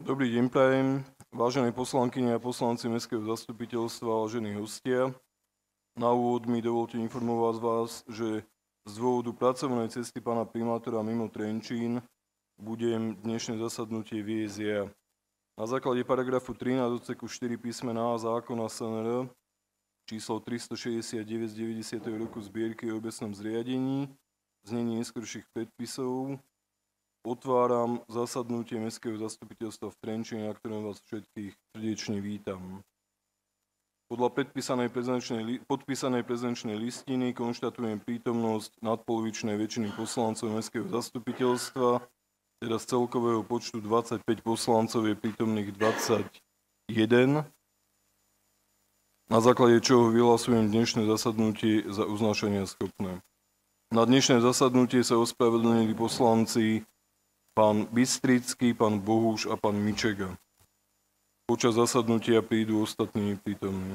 Dobrý deň prajem, vážení poslankyne a poslanci Mestského zastupiteľstva, vážení hostia. Na úvod mi dovolte informovať vás, že z dôvodu pracovnej cesty pána primátora mimo Trenčín budem dnešné zasadnutie viesť ja. Na základe paragrafu 13 odseku 4 písmena A zákona SNR číslo 369 z 90. roku zbierky o obecnom zriadení, znení neskorších predpisov, otváram zasadnutie Mestského zastupiteľstva v Trenčíne, na ktorom vás všetkých srdečne vítam. Podľa podpísanej prezenčnej listiny konštatujem prítomnosť nadpolovičnej väčšiny poslancov Mestského zastupiteľstva, teda z celkového počtu 25 poslancov je prítomných 21, na základe čoho vyhlasujem dnešné zasadnutie za uznášania schopné. Na dnešné zasadnutie sa ospravedlnili poslanci pán Bystrický, pán Bohuš a pán Mičega. Počas zasadnutia prídu ostatní prítomní.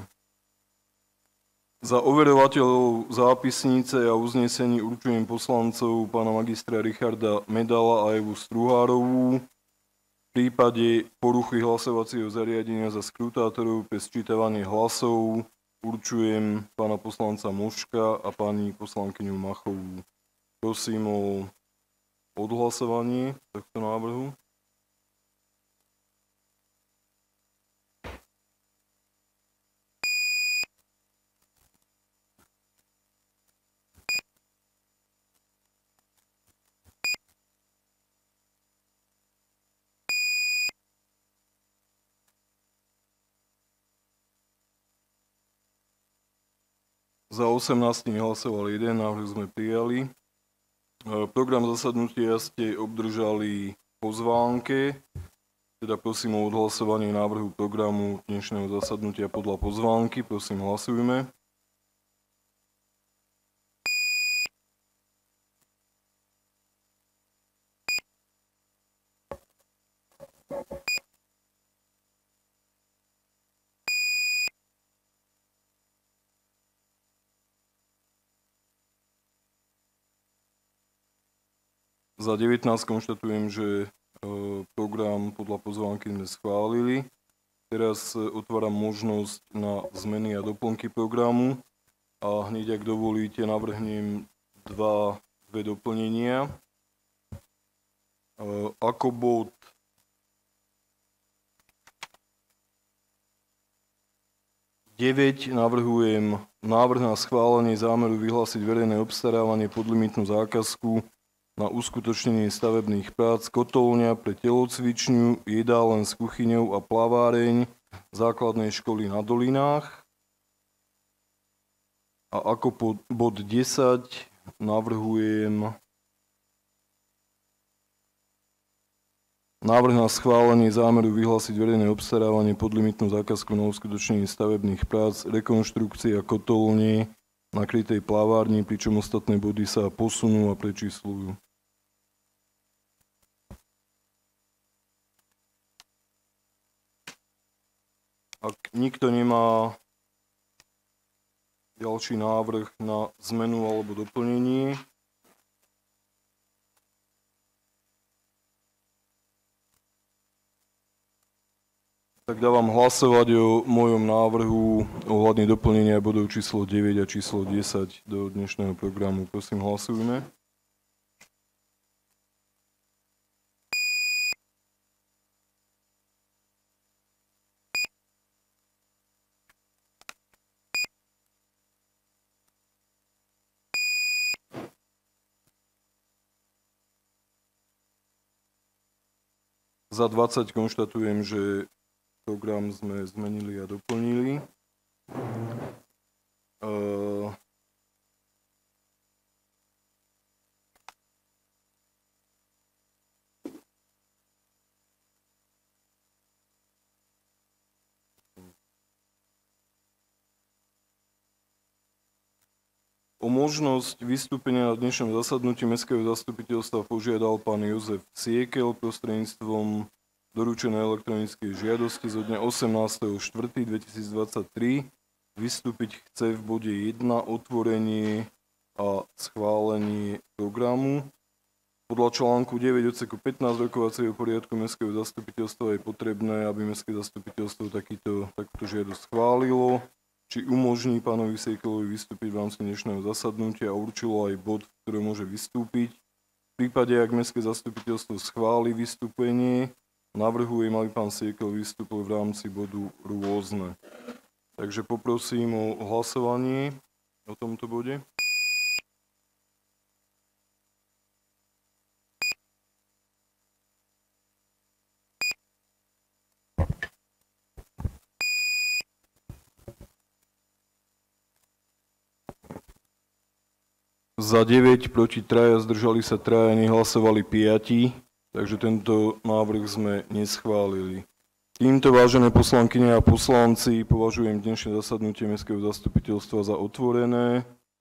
Za overovateľov zápisnice a uznesení určujem poslancov pána magistra Richarda Medala a Evu Struhárovú. V prípade poruchy hlasovacieho zariadenia za skrutátorov pre sčítavanie hlasov určujem pána poslanca Moška a pani poslankyňu Machovú. Prosím o odhlasovanie tohto návrhu. Za 18 hlasoval 1, návrh sme prijali. Program zasadnutia ste obdržali po pozvánke, teda prosím o odhlasovanie návrhu programu dnešného zasadnutia podľa pozvánky. Prosím, hlasujme. Za 19 konštatujem, že program podľa pozvánky sme schválili. Teraz otváram možnosť na zmeny a doplnky programu a hneď, ak dovolíte, navrhnem dve doplnenia. Ako bod navrhujem návrh na schválenie zámeru vyhlásiť verejné obstarávanie podlimitnú zákazku na uskutočnenie stavebných prác kotolňa pre telocvičňu, jedálen s kuchyňou a plaváreň základnej školy na Dolinách. A ako bod 10 navrhujem návrh na schválenie zámeru vyhlásiť verejné obstarávanie podlimitnú zákazku na uskutočnenie stavebných prác, rekonštrukcia kotolne na krytej plavárni, pričom ostatné body sa posunú a prečíslujú. Ak nikto nemá ďalší návrh na zmenu alebo doplnenie, tak dávam hlasovať o mojom návrhu ohľadne doplnenia bodov číslo 9 a číslo 10 do dnešného programu. Prosím, hlasujme. Za 20 konštatujem, že program sme zmenili a doplnili. O možnosť vystúpenia na dnešnom zasadnutí Mestského zastupiteľstva požiadal pán Jozef Siekel prostredníctvom doručenej elektronickej žiadosti zo dňa 18.4.2023. Vystúpiť chce v bode 1 otvorenie a schválenie programu. Podľa článku 9 odseku 15 rokovacieho poriadku Mestského zastupiteľstva je potrebné, aby Mestské zastupiteľstvo takúto žiadosť schválilo, či umožní pánovi Sejkelovi vystúpiť v rámci dnešného zasadnutia a určilo aj bod, v ktorom môže vystúpiť. V prípade, ak Mestské zastupiteľstvo schváli vystúpenie, navrhujem, aby pán Sejkel vystúpil v rámci bodu rôzne. Takže poprosím o hlasovanie o tomto bode. Za 9, proti 3, zdržali sa 3, nehlasovali 5, takže tento návrh sme neschválili. Týmto, vážené poslankyne a poslanci, považujem dnešné zasadnutie Mestského zastupiteľstva za otvorené.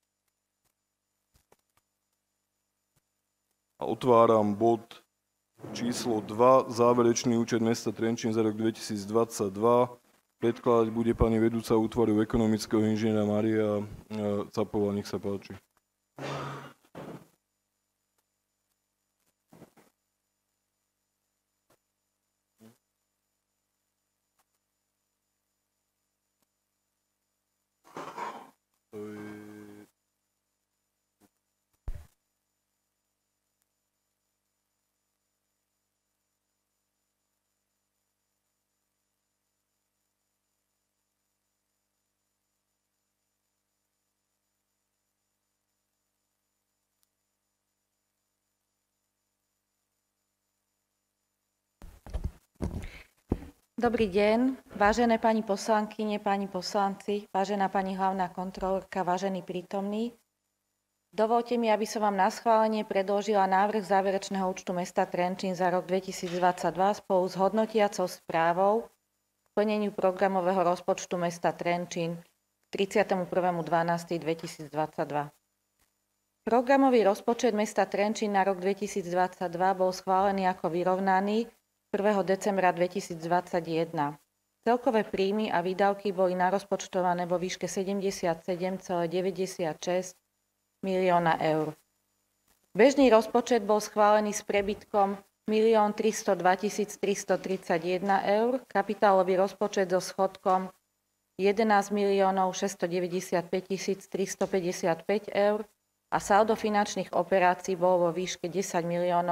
A otváram bod číslo 2, záverečný účet mesta Trenčín za rok 2022. Predkladať bude pani vedúca útvaru ekonomického inžiniera Mária Capová, nech sa páči. Dobrý deň, vážené pani poslankyne, páni poslanci, vážená pani hlavná kontrolórka, vážení prítomní. Dovolte mi, aby som vám na schválenie predložila návrh záverečného účtu mesta Trenčín za rok 2022 spolu s hodnotiacou správou k plneniu programového rozpočtu mesta Trenčín k 31.12.2022. Programový rozpočet mesta Trenčín na rok 2022 bol schválený ako vyrovnaný 1. decembra 2021. Celkové príjmy a výdavky boli narozpočtované vo výške 77,96 milióna eur. Bežný rozpočet bol schválený s prebytkom 1 302 331 eur, kapitálový rozpočet so schodkom 11 695 355 eur a saldo finančných operácií bolo vo výške 10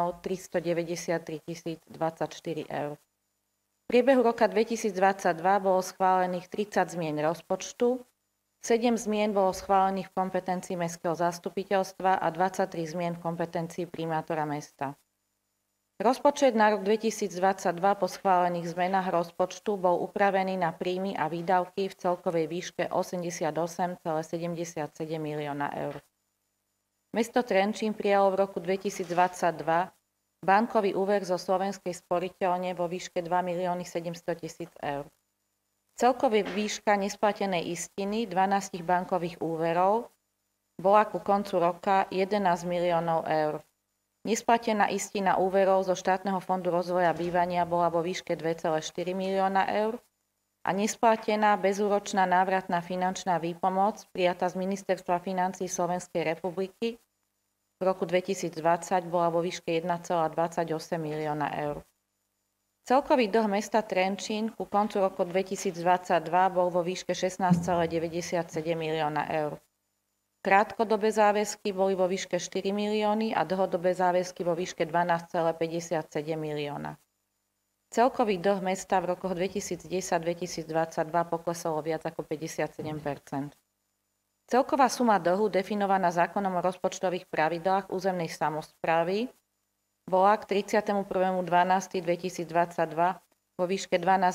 393 024 eur. V priebehu roka 2022 bolo schválených 30 zmien rozpočtu, 7 zmien bolo schválených v kompetencii Mestského zastupiteľstva a 23 zmien v kompetencii primátora mesta. Rozpočet na rok 2022 po schválených zmenách rozpočtu bol upravený na príjmy a výdavky v celkovej výške 88,77 milióna eur. Mesto Trenčín prijalo v roku 2022 bankový úver zo Slovenskej sporiteľne vo výške 2 700 000 eur. Celková výška nesplatenej istiny 12 bankových úverov bola ku koncu roka 11 miliónov eur. Nesplatená istina úverov zo štátneho fondu rozvoja bývania bola vo výške 2,4 milióna eur a nesplatená bezúročná návratná finančná výpomoc prijatá z Ministerstva financií Slovenskej republiky v roku 2020 bola vo výške 1,28 milióna eur. Celkový dlh mesta Trenčín ku koncu roku 2022 bol vo výške 16,97 milióna eur. Krátkodobé záväzky boli vo výške 4 milióny a dlhodobé záväzky vo výške 12,57 milióna. Celkový dlh mesta v rokoch 2010-2022 poklesol o viac ako 57%. Celková suma dlhu definovaná zákonom o rozpočtových pravidlách územnej samosprávy bola k 31.12.2022 vo výške 12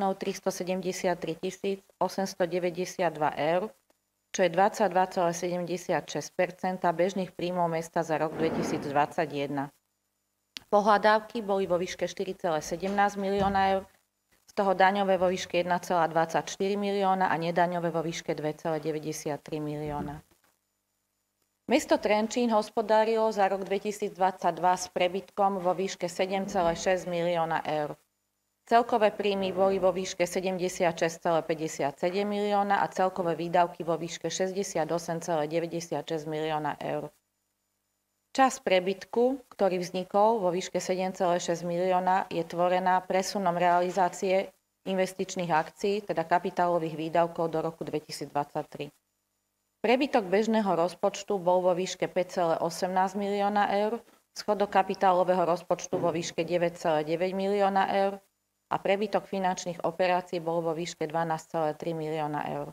373 892 eur, čo je 22,76% bežných príjmov mesta za rok 2021. Pohľadávky boli vo výške 4,17 milióna eur, z toho daňové vo výške 1,24 milióna a nedaňové vo výške 2,93 milióna. Mesto Trenčín hospodárilo za rok 2022 s prebytkom vo výške 7,6 milióna eur. Celkové príjmy boli vo výške 76,57 milióna a celkové výdavky vo výške 68,96 milióna eur. Časť prebytku, ktorý vznikol vo výške 7,6 milióna, je tvorená presunom realizácie investičných akcií, teda kapitálových výdavkov do roku 2023. Prebytok bežného rozpočtu bol vo výške 5,18 milióna eur, schodok kapitálového rozpočtu vo výške 9,9 milióna eur a prebytok finančných operácií bol vo výške 12,3 milióna eur.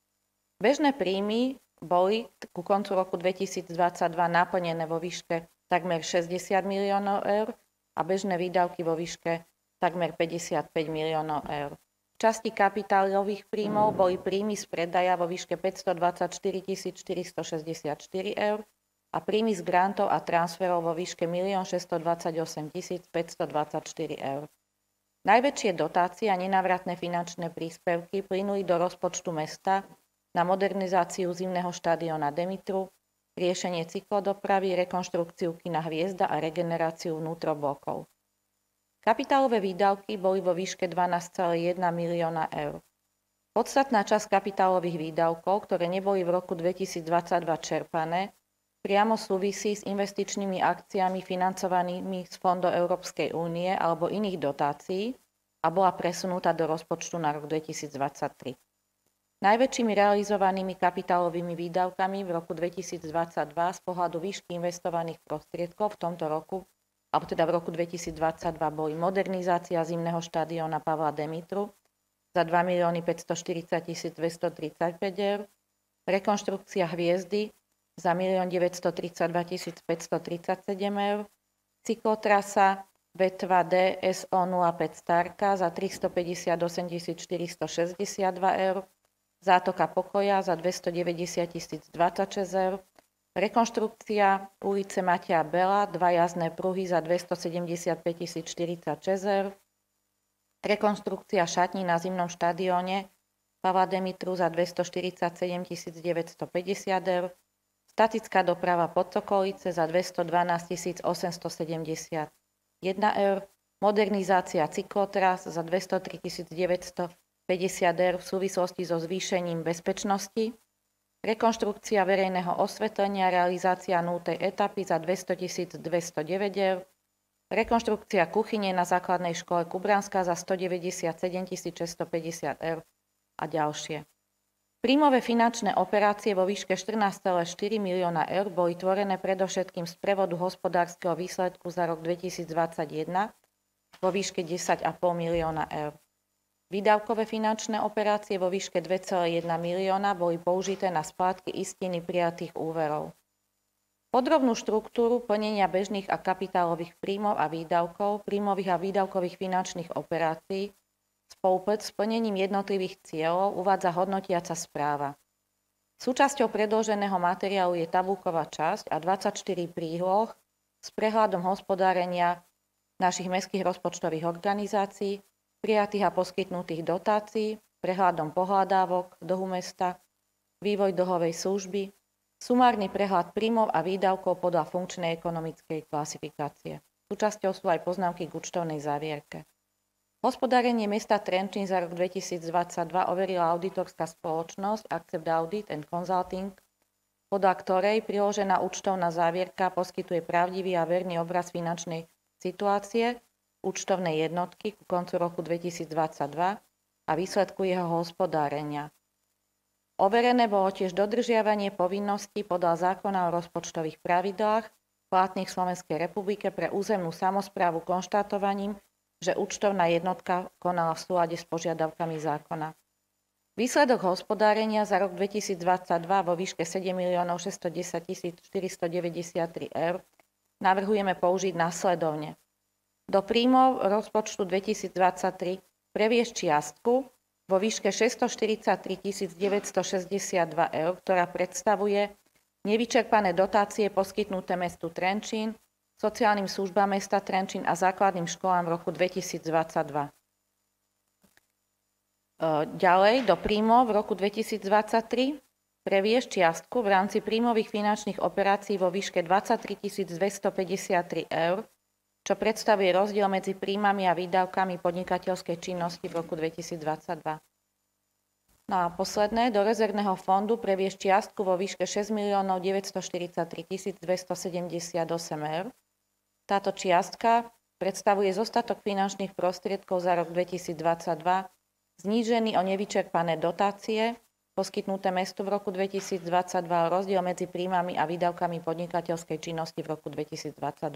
Bežné príjmy boli ku koncu roku 2022 naplnené vo výške takmer 60 miliónov eur a bežné výdavky vo výške takmer 55 miliónov eur. V časti kapitálových príjmov boli príjmy z predaja vo výške 524 464 eur a príjmy z grantov a transferov vo výške 1 628 524 eur. Najväčšie dotácie a nenávratné finančné príspevky plynuli do rozpočtu mesta na modernizáciu zimného štadióna Demitru, riešenie cyklodopravy, rekonštrukciu kina Hviezda a regeneráciu vnútroblokov. Kapitálové výdavky boli vo výške 12,1 milióna eur. Podstatná časť kapitálových výdavkov, ktoré neboli v roku 2022 čerpané, priamo súvisí s investičnými akciami financovanými z fondov Európskej únie alebo iných dotácií a bola presunutá do rozpočtu na rok 2023. Najväčšími realizovanými kapitálovými výdavkami v roku 2022 z pohľadu výšky investovaných prostriedkov v tomto roku, alebo teda v roku 2022 boli modernizácia zimného štadióna Pavla Demitru za 2 540 235 eur, rekonštrukcia Hviezdy za 1 932 537 eur, cyklotrasa vetva DSO05 Starka za 358 462 eur, zátoka Pokoja za 290 026 eur, rekonštrukcia ulice Mateja Bela, 2 jazdné pruhy za 275 046 eur, rekonštrukcia šatní na zimnom štadióne Pavla Demitru za 247 950 eur, statická doprava Podsokolice za 212 871 eur, modernizácia cyklotras za 203 950 eur v súvislosti so zvýšením bezpečnosti, rekonštrukcia verejného osvetlenia, realizácia 0. etapy za 200 209 eur, rekonštrukcia kuchyne na základnej škole Kubranská za 197 650 eur a ďalšie. Príjmové finančné operácie vo výške 14,4 milióna eur boli tvorené predovšetkým z prevodu hospodárskeho výsledku za rok 2021 vo výške 10,5 milióna eur. Výdavkové finančné operácie vo výške 2,1 milióna boli použité na splátky istiny prijatých úverov. Podrobnú štruktúru plnenia bežných a kapitálových príjmov a výdavkov, príjmových a výdavkových finančných operácií spolu s plnením jednotlivých cieľov uvádza hodnotiaca správa. Súčasťou predloženého materiálu je tabuľková časť a 24 príloh s prehľadom hospodárenia našich mestských rozpočtových organizácií, prijatých a poskytnutých dotácií, prehľadom pohľadávok, dlhu mesta, vývoj dlhovej služby, sumárny prehľad príjmov a výdavkov podľa funkčnej ekonomickej klasifikácie. Súčasťou sú aj poznámky k účtovnej závierke. Hospodárenie mesta Trenčín za rok 2022 overila auditorská spoločnosť Accept Audit and Consulting, podľa ktorej priložená účtovná závierka poskytuje pravdivý a verný obraz finančnej situácie účtovnej jednotky ku koncu roku 2022 a výsledku jeho hospodárenia. Overené bolo tiež dodržiavanie povinností podľa zákona o rozpočtových pravidlách platných v Slovenskej republike pre územnú samosprávu konštatovaním, že účtovná jednotka konala v súlade s požiadavkami zákona. Výsledok hospodárenia za rok 2022 vo výške 7 610 493 eur navrhujeme použiť následovne. Do príjmov rozpočtu 2023 previesť čiastku vo výške 643 962 eur, ktorá predstavuje nevyčerpané dotácie poskytnuté mestu Trenčín, sociálnym službám mesta Trenčín a základným školám v roku 2022. Ďalej do príjmov v roku 2023 previesť čiastku v rámci príjmových finančných operácií vo výške 23 253 eur, čo predstavuje rozdiel medzi príjmami a výdavkami podnikateľskej činnosti v roku 2022. No a posledné, do rezervného fondu previesť čiastku vo výške 6 943 278 eur. Táto čiastka predstavuje zostatok finančných prostriedkov za rok 2022, znížený o nevyčerpané dotácie, poskytnuté mestu v roku 2022, rozdiel medzi príjmami a výdavkami podnikateľskej činnosti v roku 2022.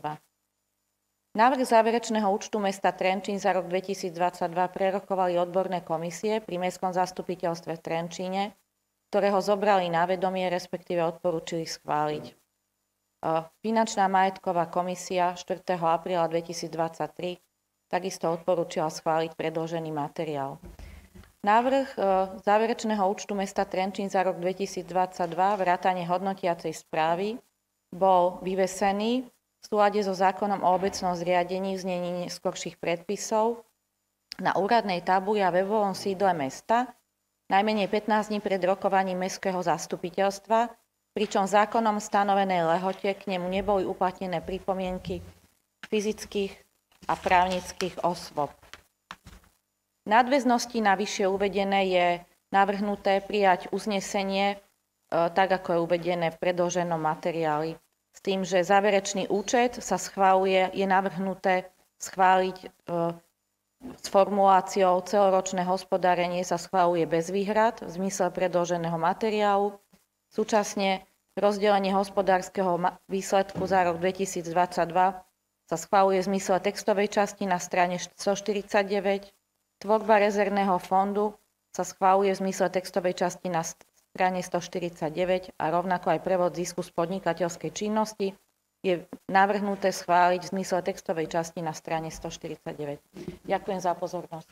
Návrh záverečného účtu mesta Trenčín za rok 2022 prerokovali odborné komisie pri Mestskom zastupiteľstve v Trenčíne, ktoré ho zobrali na vedomie, respektíve odporúčili schváliť. Finančná majetková komisia 4. apríla 2023 takisto odporúčila schváliť predložený materiál. Návrh záverečného účtu mesta Trenčín za rok 2022 vrátane hodnotiacej správy bol vyvesený v súlade so zákonom o obecnom zriadení v znení neskorších predpisov na úradnej tabuli a webovom sídle mesta najmenej 15 dní pred rokovaním mestského zastupiteľstva, pričom zákonom stanovenej lehote k nemu neboli uplatnené pripomienky fyzických a právnických osôb. V nadväznosti na vyššie uvedené je navrhnuté prijať uznesenie, tak ako je uvedené v predloženom materiáli. S tým, že záverečný účet sa schváluje, je navrhnuté schváliť s formuláciou celoročné hospodárenie sa schváluje bez výhrad v zmysle predloženého materiálu. Súčasne rozdelenie hospodárskeho výsledku za rok 2022 sa schváluje v zmysle textovej časti na strane 149. Tvorba rezervného fondu sa schváluje v zmysle textovej časti na strane 149 a rovnako aj prevod zisku z podnikateľskej činnosti je navrhnuté schváliť v zmysle textovej časti na strane 149. Ďakujem za pozornosť.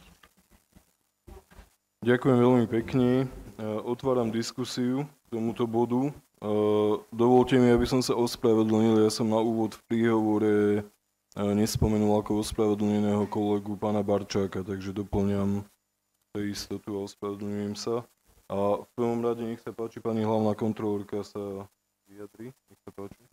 Ďakujem veľmi pekne. Otváram diskusiu k tomuto bodu. Dovolte mi, aby som sa ospravedlnil. Ja som na úvod v príhovore nespomenul ako ospravedlneného kolegu pána Barčáka, takže doplňam tej istotu a ospravedlňujem sa. A v prvom rade nech sa páči, pani hlavná kontrolórka sa vyjadri. Nech sa páči.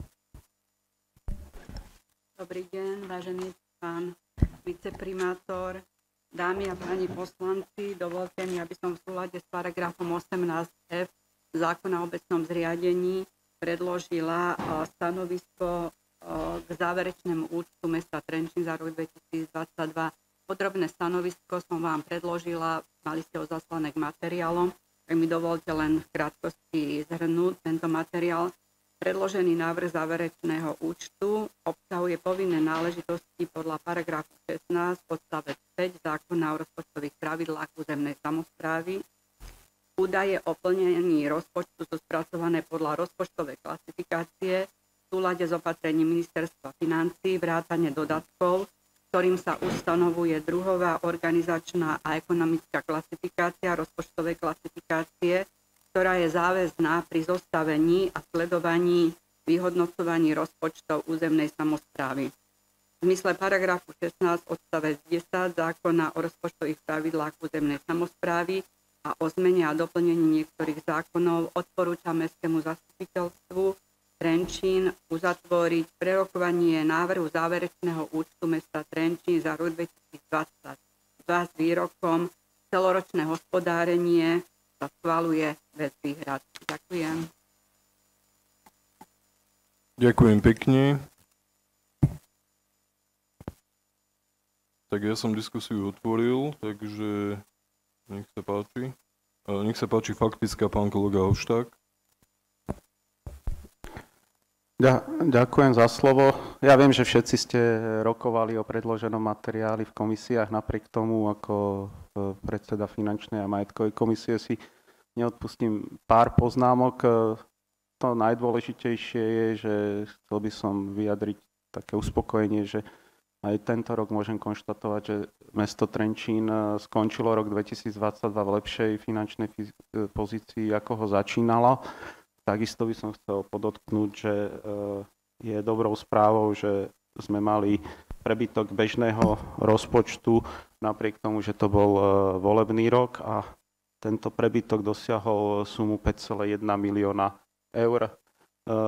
Dobrý deň, vážený pán viceprimátor, dámy a páni poslanci. Dovolte mi, aby som v súlade s paragrafom 18f zákona o obecnom zriadení predložila stanovisko k záverečnému účtu mesta Trenčín za rok 2022. Podrobné stanovisko som vám predložila, mali ste ho zaslané k materiálom. Tak mi dovolte len v krátkosti zhrnúť tento materiál. Predložený návrh záverečného účtu obsahuje povinné náležitosti podľa paragrafu 16 odstavec 5 zákona o rozpočtových pravidlách územnej samosprávy. Údaje o plnení rozpočtu sú spracované podľa rozpočtovej klasifikácie v súlade s opatrením Ministerstva financií vrátane dodatkov, ktorým sa ustanovuje druhová organizačná a ekonomická klasifikácia rozpočtovej klasifikácie, ktorá je záväzná pri zostavení a sledovaní vyhodnocovaní rozpočtov územnej samosprávy. V zmysle paragrafu 16 odstavec 10 zákona o rozpočtových pravidlách územnej samosprávy a o zmene a doplnení niektorých zákonov odporúča Mestskému zastupiteľstvu Trenčín uzatvoriť prerokovanie návrhu záverečného účtu mesta Trenčín za rok 2022 s výrokom celoročné hospodárenie sa schvaľuje bez výhrad. Ďakujem. Ďakujem pekne. Tak ja som diskusiu otvoril, takže nech sa páči. Nech sa páči faktická, pán kolega Hošták. Ďakujem za slovo. Ja viem, že všetci ste rokovali o predloženom materiáli v komisiách, napriek tomu, ako predseda finančnej a majetkovej komisie si neodpustím pár poznámok. To najdôležitejšie je, že chcel by som vyjadriť také uspokojenie, že aj tento rok môžem konštatovať, že mesto Trenčín skončilo rok 2022 v lepšej finančnej pozícii, ako ho začínalo. Takisto by som chcel podotknúť, že je dobrou správou, že sme mali prebytok bežného rozpočtu, napriek tomu, že to bol volebný rok a tento prebytok dosiahol sumu 5,1 milióna eur.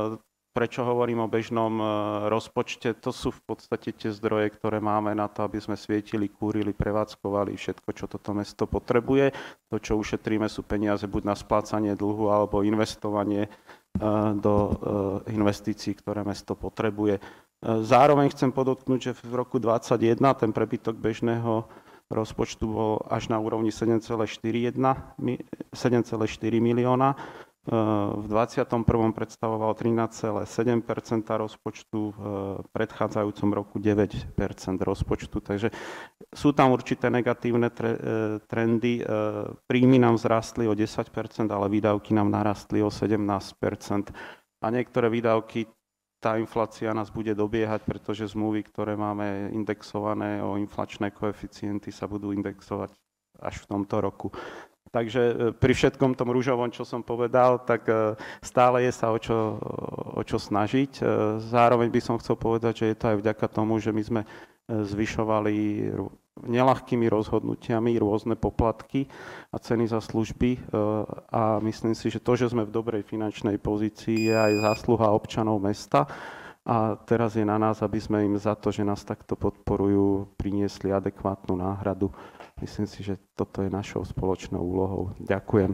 prečo hovorím o bežnom rozpočte, to sú v podstate tie zdroje, ktoré máme na to, aby sme svietili, kúrili, prevádzkovali všetko, čo toto mesto potrebuje. To, čo ušetríme, sú peniaze buď na splácanie dlhu, alebo investovanie do investícií, ktoré mesto potrebuje. Zároveň chcem podotknúť, že v roku 2021 ten prebytok bežného rozpočtu bol až na úrovni 7,4 milióna. V 21. predstavoval 13,7 rozpočtu, v predchádzajúcom roku 9 rozpočtu. Takže sú tam určité negatívne trendy. Príjmy nám vzrastli o 10 ale výdavky nám narastli o 17 a niektoré výdavky, tá inflácia nás bude dobiehať, pretože zmluvy, ktoré máme indexované o inflačné koeficienty, sa budú indexovať až v tomto roku. Takže pri všetkom tom ružovom, čo som povedal, tak stále je sa o čo snažiť. Zároveň by som chcel povedať, že je to aj vďaka tomu, že my sme zvyšovali neľahkými rozhodnutiami rôzne poplatky a ceny za služby a myslím si, že to, že sme v dobrej finančnej pozícii, je aj zásluha občanov mesta a teraz je na nás, aby sme im za to, že nás takto podporujú, priniesli adekvátnu náhradu. Myslím si, že toto je našou spoločnou úlohou. Ďakujem.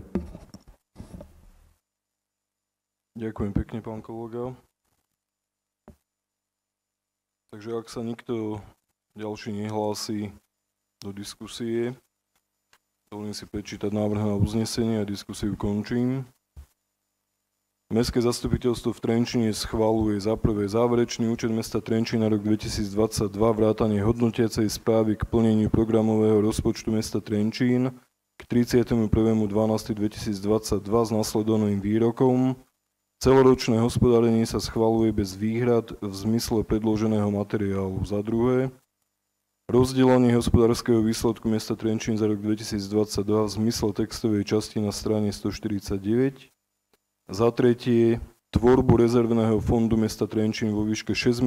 Ďakujem pekne, pán kolega. Takže ak sa nikto ďalší nehlási do diskusie, dovolím si prečítať návrh na uznesenie a diskusiu končím. Mestské zastupiteľstvo v Trenčíne schvaľuje za prvé záverečný účet mesta Trenčín na rok 2022 vrátane hodnotiacej správy k plneniu programového rozpočtu mesta Trenčín k 31.12.2022 s nasledovným výrokom. Celoročné hospodárenie sa schvaľuje bez výhrad v zmysle predloženého materiálu. Za druhé, rozdelenie hospodárskeho výsledku mesta Trenčín za rok 2022 v zmysle textovej časti na strane 149. Za tretie, tvorbu rezervného fondu mesta Trenčín vo výške 6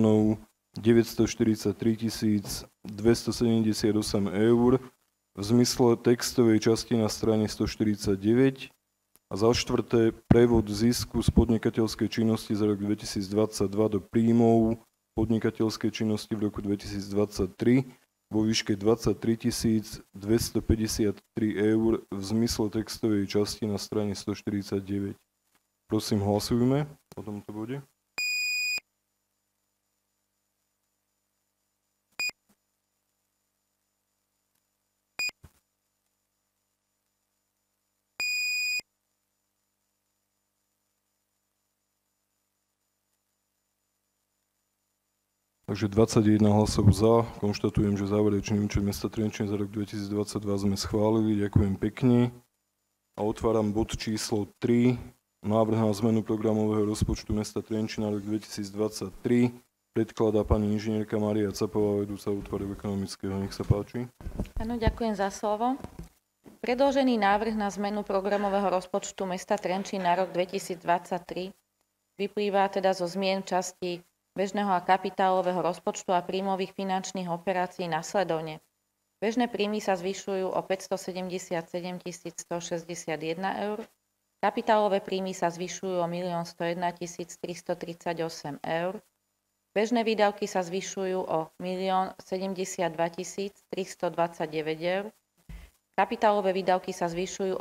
943 278 eur v zmysle textovej časti na strane 149. A za štvrté, prevod zisku z podnikateľskej činnosti za rok 2022 do príjmov podnikateľskej činnosti v roku 2023 vo výške 23 253 eur v zmysle textovej časti na strane 149. Prosím, hlasujme o tomto bode. Takže 21 hlasov za. Konštatujem, že záverečný účet mesta Trenčín za rok 2022 sme schválili. Ďakujem pekne. A otváram bod číslo 3. Návrh na zmenu programového rozpočtu mesta Trenčín na rok 2023 predkladá pani inžinierka Mária Capová, vedúca útvaru ekonomického. Nech sa páči. Áno, ďakujem za slovo. Predložený návrh na zmenu programového rozpočtu mesta Trenčín na rok 2023 vyplýva teda zo zmien v časti bežného a kapitálového rozpočtu a príjmových finančných operácií nasledovne. Bežné príjmy sa zvyšujú o 577 161 eur, kapitálové príjmy sa zvyšujú o 1 101 338 eur, bežné výdavky sa zvyšujú o 1 072 329 eur, kapitálové výdavky sa zvyšujú o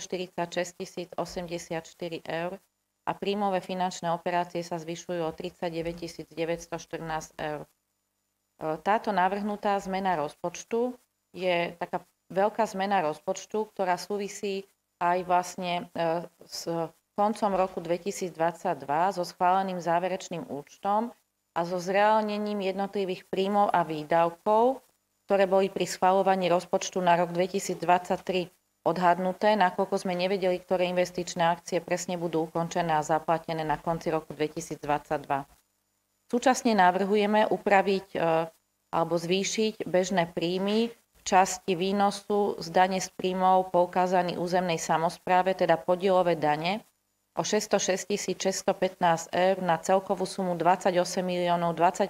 646 084 eur a príjmové finančné operácie sa zvyšujú o 39 914 eur. Táto navrhnutá zmena rozpočtu je taká veľká zmena rozpočtu, ktorá súvisí aj vlastne s koncom roku 2022 so schváleným záverečným účtom a so zreálnením jednotlivých príjmov a výdavkov, ktoré boli pri schvaľovaní rozpočtu na rok 2023 odhadnuté, nakoľko sme nevedeli, ktoré investičné akcie presne budú ukončené a zaplatené na konci roku 2022. Súčasne navrhujeme upraviť alebo zvýšiť bežné príjmy v časti výnosu z dane z príjmov poukázaný územnej samospráve, teda podielové dane, o 606 615 eur na celkovú sumu 28 025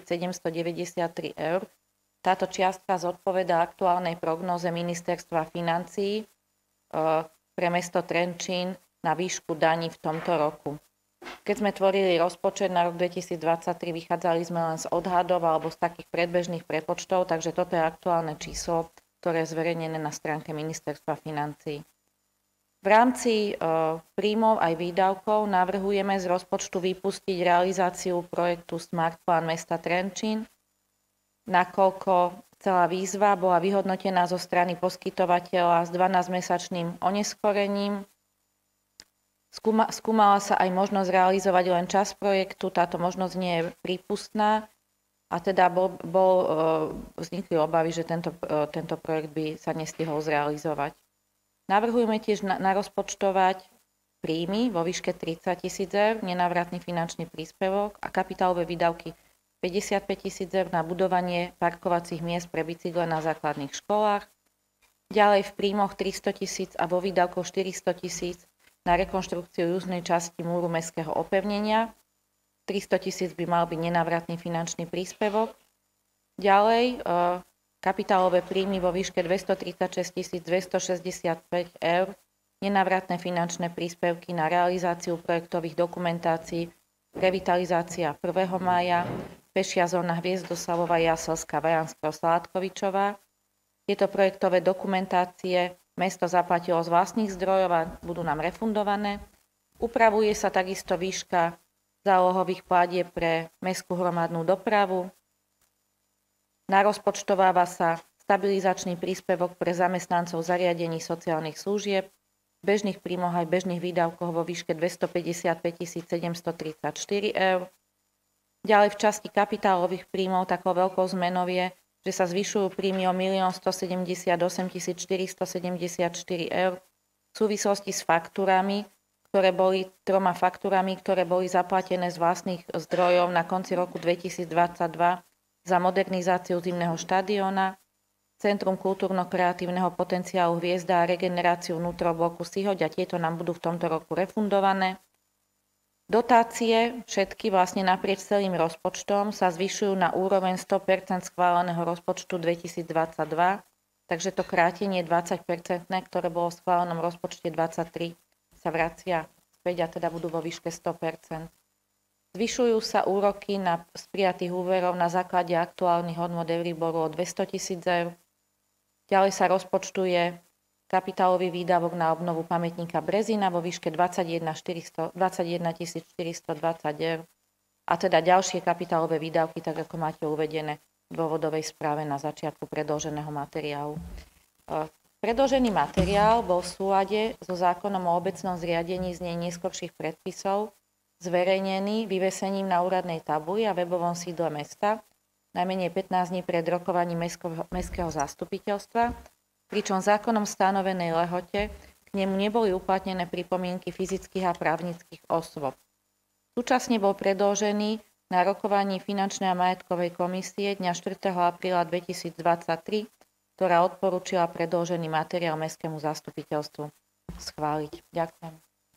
793 eur. Táto čiastka zodpovedá aktuálnej prognóze Ministerstva financií pre mesto Trenčín na výšku daní v tomto roku. Keď sme tvorili rozpočet na rok 2023, vychádzali sme len z odhadov alebo z takých predbežných prepočtov, takže toto je aktuálne číslo, ktoré je zverejnené na stránke Ministerstva financií. V rámci príjmov aj výdavkov navrhujeme z rozpočtu vypustiť realizáciu projektu Smart Plan mesta Trenčín, nakoľko celá výzva bola vyhodnotená zo strany poskytovateľa s 12-mesačným oneskorením. Skúmala sa aj možnosť realizovať len časť projektu, táto možnosť nie je prípustná a teda vznikli obavy, že tento projekt by sa nestihol zrealizovať. Navrhujeme tiež narozpočtovať príjmy vo výške 30 000 eur, nenávratný finančný príspevok a kapitálové výdavky 55 000 eur na budovanie parkovacích miest pre bicykle na základných školách. Ďalej v príjmoch 300 000 a vo výdavkoch 400 000 na rekonštrukciu južnej časti múru mestského opevnenia. 300 000 by mal byť nenávratný finančný príspevok. Ďalej kapitálové príjmy vo výške 236 265 eur, nenávratné finančné príspevky na realizáciu projektových dokumentácií, revitalizácia 1. mája, pešia zóna Hviezdoslavova, Jaselská, Vajanského, Sládkovičová. Tieto projektové dokumentácie mesto zaplatilo z vlastných zdrojov a budú nám refundované. Upravuje sa takisto výška zálohových platieb pre mestskú hromadnú dopravu. Narozpočtováva sa stabilizačný príspevok pre zamestnancov zariadení sociálnych služieb, v bežných príjmoch aj bežných výdavkoch vo výške 255 734 eur. Ďalej v časti kapitálových príjmov takou veľkou zmenou je, že sa zvyšujú príjmy o 1 178 474 eur v súvislosti s faktúrami, troma faktúrami, ktoré boli zaplatené z vlastných zdrojov na konci roku 2022 za modernizáciu zimného štadióna, Centrum kultúrno-kreatívneho potenciálu Hviezda a regeneráciu vnútrobloku Sihoď a tieto nám budú v tomto roku refundované. Dotácie, všetky vlastne naprieč celým rozpočtom, sa zvyšujú na úroveň 100% schváleného rozpočtu 2022, takže to krátenie 20%, ktoré bolo v schválenom rozpočte 2023, sa vracia späť a teda budú vo výške 100%. Zvyšujú sa úroky z prijatých úverov na základe aktuálnych hodnôt Euriboru o 200 000 eur. Ďalej sa rozpočtuje kapitálový výdavok na obnovu pamätníka Brezina vo výške 21 420 eur a teda ďalšie kapitálové výdavky, tak ako máte uvedené v dôvodovej správe na začiatku predloženého materiálu. Predložený materiál bol v súlade so zákonom o obecnom zriadení znení neskorších predpisov zverejnený vyvesením na úradnej tabuli a webovom sídle mesta najmenej 15 dní pred rokovaním mestského zastupiteľstva, pričom zákonom stanovenej lehote k nemu neboli uplatnené pripomienky fyzických a právnických osôb. Súčasne bol predložený na rokovaní Finančnej a majetkovej komisie dňa 4. apríla 2023, ktorá odporúčila predložený materiál mestskému zastupiteľstvu schváliť. Ďakujem.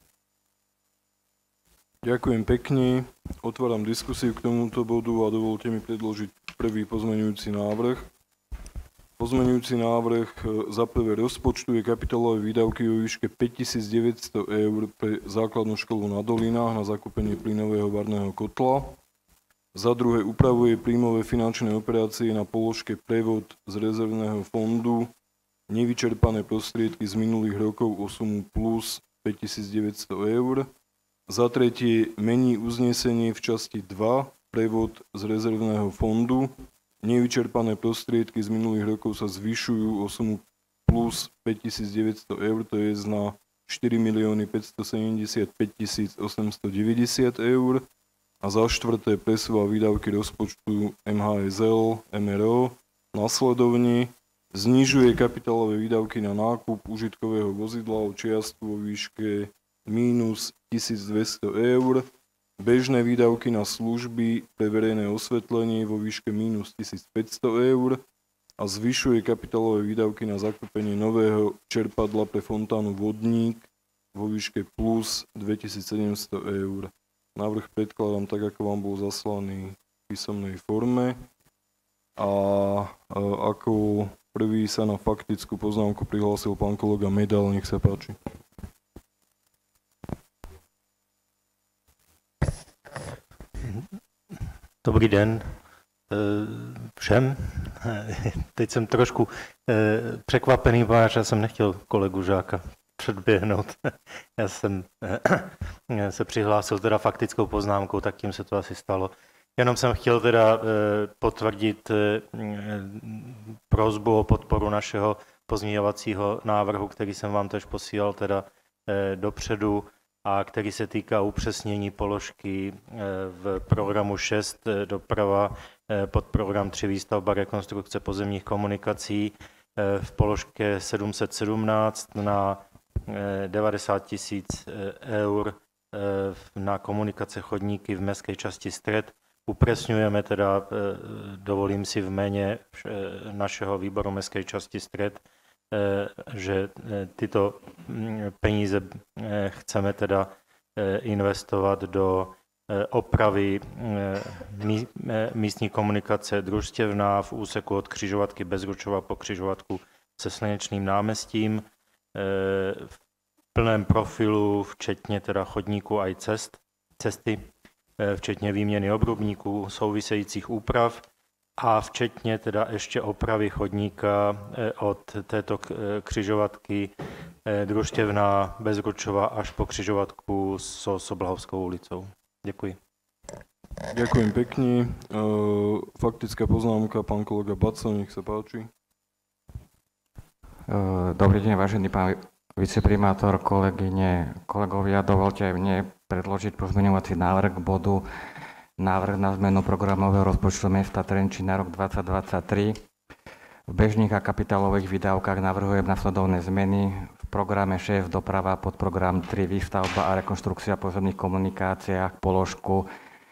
Ďakujem pekne. Otváram diskusiu k tomuto bodu a dovolte mi predložiť prvý pozmeňujúci návrh. Pozmeňujúci návrh za prvé rozpočtuje kapitálové výdavky vo výške 5 900 eur pre základnú školu na Dolinách na zakúpenie plynového varného kotla. Za druhé upravuje príjmové finančné operácie na položke prevod z rezervného fondu nevyčerpané prostriedky z minulých rokov o sumu plus 5 900 eur. Za tretie mení uznesenie v časti 2 prevod z rezervného fondu. Nevyčerpané prostriedky z minulých rokov sa zvyšujú o sumu plus 5 900 eur, to je na 4 575 890 eur. A za štvrté presúva výdavky rozpočtu MHSL, MRO nasledovne. Znižuje kapitálové výdavky na nákup užitkového vozidla o čiastku vo výške minus 1200 eur. Bežné výdavky na služby pre verejné osvetlenie vo výške minus 1500 eur a zvyšuje kapitálové výdavky na zakúpenie nového čerpadla pre fontánu Vodník vo výške plus 2700 eur. Návrh predkladám tak, ako vám bol zaslaný v písomnej forme. A ako prvý sa na faktickú poznámku prihlásil pán kolega Medal, nech sa páči. Dobrý den všem. Teď jsem trošku překvapený, protože já jsem nechtěl kolegu Žáka předběhnout. Já jsem se přihlásil teda faktickou poznámkou, tak tím se to asi stalo. Jenom jsem chtěl teda potvrdit prosbu o podporu našeho pozměňovacího návrhu, který jsem vám tež posílal teda dopředu a který se týká upřesnění položky v programu 6 doprava pod program 3 výstavba rekonstrukce pozemních komunikací v položce 717 na 90 000 eur na komunikace chodníky v městské části Střed. Upresňujeme teda, dovolím si v jméně našeho výboru městské části Střed, že tyto peníze chceme teda investovat do opravy místní komunikace družstěvná v úseku od křižovatky Bezručova po křižovatku se Slunečným náměstím v plném profilu, včetně teda chodníků a i cesty, včetně výměny obrubníků, souvisejících úprav a včetně teda ještě opravy chodníka od této křižovatky družstěvná Bezručova až po křižovatku so Soblahovskou ulicou. Děkuji. Ďakujem pekne. Faktická poznámka, pán kolega Baca, nech sa páči. Dobrý deň, vážený pán viceprimátor, kolegyne, kolegovia. Dovolte aj mne predložiť pozmeňovací návrh k bodu návrh na zmenu programového rozpočtu mesta Trenčín na rok 2023. V bežných a kapitálových výdavkách navrhujem nasledovné zmeny. V programe 6 doprava pod program 3 výstavba a rekonštrukcia pozemných komunikáciách položku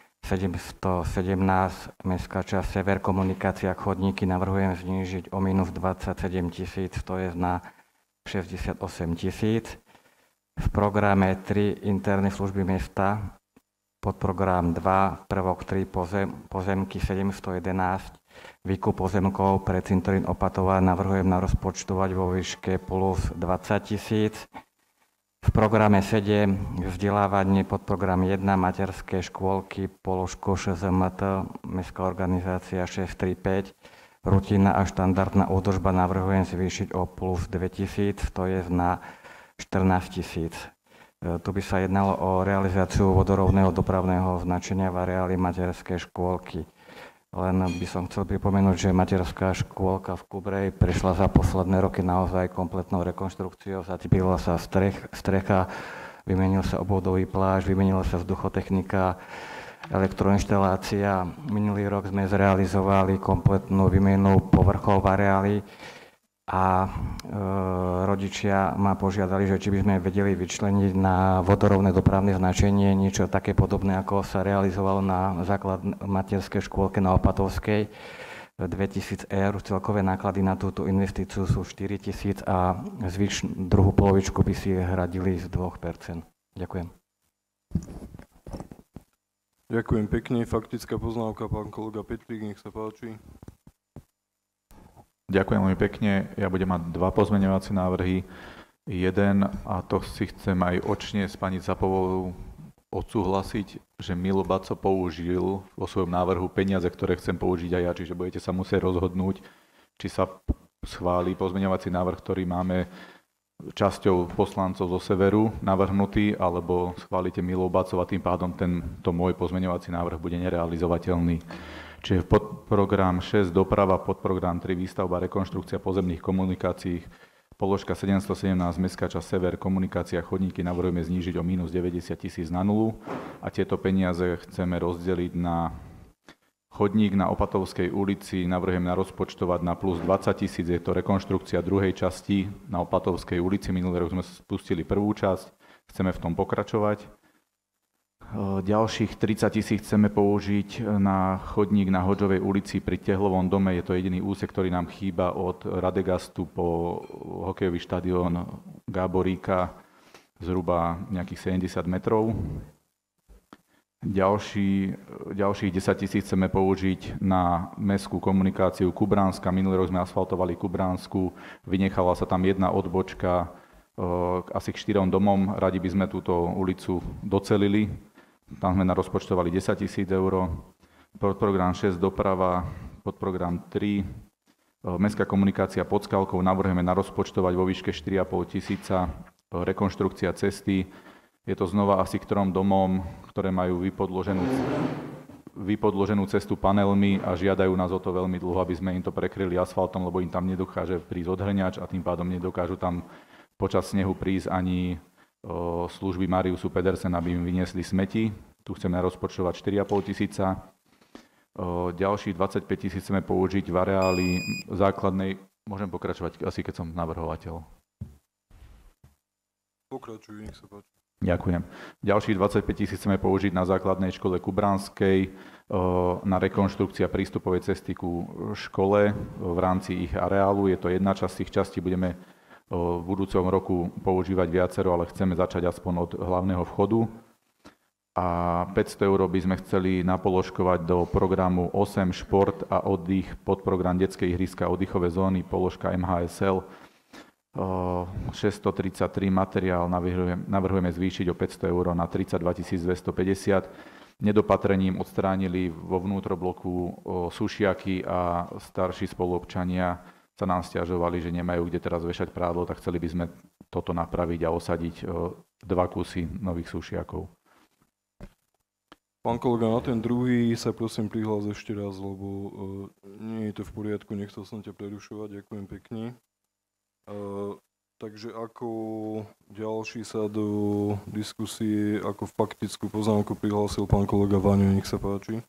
717 mestská časť Sever komunikácia chodníky navrhujem znížiť o minus 27 000, to je na 68 000. V programe 3 interné služby mesta pod program 2 prvok 3 pozemky 711 výkup pozemkov pre cintorín Opatová navrhujem narozpočtovať vo výške plus 20 000. V programe 7 vzdelávanie pod program 1 materské škôlky položku ŠZMT mestská organizácia 635 rutina a štandardná údržba navrhujem zvýšiť o plus 2000, to je na 14 000. Tu by sa jednalo o realizáciu vodorovného dopravného značenia v areáli materskej škôlky. Len by som chcel pripomenúť, že materská škôlka v Kubrej prešla za posledné roky naozaj kompletnou rekonštrukciou. Zatepila sa strecha, vymenil sa obvodový plášť, vymenila sa vzduchotechnika, elektroinštalácia. Minulý rok sme zrealizovali kompletnú výmenu povrchov v areáli a rodičia ma požiadali, že či by sme vedeli vyčleniť na vodorovné dopravné značenie niečo také podobné, ako sa realizovalo na materskej škôlke na Opatovskej. 2000 eur, celkové náklady na túto investíciu sú 4000 a druhú polovičku by si hradili z 2%. Ďakujem. Ďakujem pekne. Faktická poznámka, pán kolega Petrík, nech sa páči. Ďakujem veľmi pekne. Ja budem mať dva pozmeňovacie návrhy. Jeden, a to si chcem aj očne s pani Zapovou odsúhlasiť, že Milo Baco použil vo svojom návrhu peniaze, ktoré chcem použiť aj ja, čiže budete sa musieť rozhodnúť, či sa schváli pozmeňovací návrh, ktorý máme časťou poslancov zo Severu navrhnutý, alebo schválite Milo Bacov a tým pádom tento môj pozmeňovací návrh bude nerealizovateľný. Čiže podprogram 6 doprava, podprogram 3 výstavba rekonštrukcia pozemných komunikácií, položka 717 mestská časť Sever, komunikácia chodníky navrhujeme znížiť o minus 90 000 na nulu a tieto peniaze chceme rozdeliť na chodník na Opatovskej ulici, navrhujem narozpočtovať na plus 20 000, je to rekonštrukcia druhej časti na Opatovskej ulici, minulý rok sme spustili prvú časť, chceme v tom pokračovať. Ďalších 30 000 chceme použiť na chodník na Hodžovej ulici pri Tehlovom dome. Je to jediný úsek, ktorý nám chýba od Radegastu po hokejový štadión Gáboríka, zhruba nejakých 70 metrov. Ďalších 10 000 chceme použiť na mestskú komunikáciu Kubránska. Minulý rok sme asfaltovali Kubránsku, vynechala sa tam jedna odbočka asi k 4 domom. Radi by sme túto ulicu docelili. Tam sme narozpočtovali 10 000 eur. podprogram 6 doprava, podprogram 3 mestská komunikácia pod Skalkou navrhujeme narozpočtovať vo výške 4,5 tisíca, rekonštrukcia cesty. Je to znova asi k 3 domom, ktoré majú vypodloženú cestu panelmi a žiadajú nás o to veľmi dlho, aby sme im to prekryli asfaltom, lebo im tam nedokáže prísť odhrňač a tým pádom nedokážu tam počas snehu prísť ani služby Mariusu Pedersen, aby im vyniesli smeti. Tu chceme rozpočtovať 4,5 tisíca. Ďalších 25 tisíc chceme použiť v areáli základnej. Môžem pokračovať, asi keď som navrhovateľ. Pokračuj, nech sa páči. Ďakujem. Ďalších 25 tisíc chceme použiť na základnej škole Kubranskej na rekonštrukcia prístupovej cesty ku škole v rámci ich areálu. Je to jedna časť, tých častí budeme v budúcom roku používať viacero, ale chceme začať aspoň od hlavného vchodu. A 500 eur by sme chceli napoložkovať do programu 8 šport a oddych, podprogram detské ihriska, oddychové zóny, položka MHSL. 633 materiál navrhujeme zvýšiť o 500 eur na 32 250. Nedopatrením odstránili vo vnútrobloku sušiaky a starší spoluobčania sa nám sťažovali, že nemajú kde teraz vešať prádlo, tak chceli by sme toto napraviť a osadiť 2 kusy nových sušiakov. Pán kolega, na ten druhý sa prosím prihlás ešte raz, lebo nie je to v poriadku, nechcel som ťa prerušovať, ďakujem pekne. Takže ako ďalší sa do diskusie, ako faktickú poznámku prihlásil pán kolega Vaňo, nech sa páči.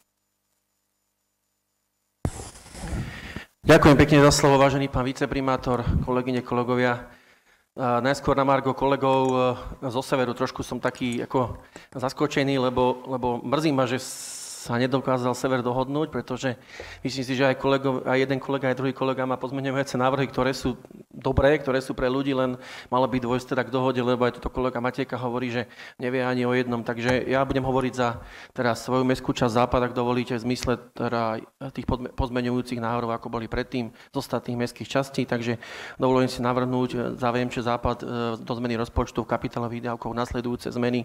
Ďakujem pekne za slovo, vážený pán viceprimátor, kolegyne, kolegovia. Najskôr na margo kolegov zo severu, trošku som taký ako zaskočený, lebo mrzí ma, že sa nedokázal sever dohodnúť, pretože myslím si, že aj jeden kolega, aj druhý kolega má pozmeňujúce návrhy, ktoré sú dobré, ktoré sú pre ľudí, len malo by dôjsť teda k dohode, lebo aj toto kolega Matejka hovorí, že nevie ani o jednom. Takže ja budem hovoriť za teraz svoju mestskú časť Západ, ak dovolíte, v zmysle teda tých pozmeňujúcich návrhov, ako boli predtým z ostatných mestských častí. Takže dovolím si navrhnúť za VMČ Západ do zmeny rozpočtu v kapitole výdavkov nasledujúce zmeny.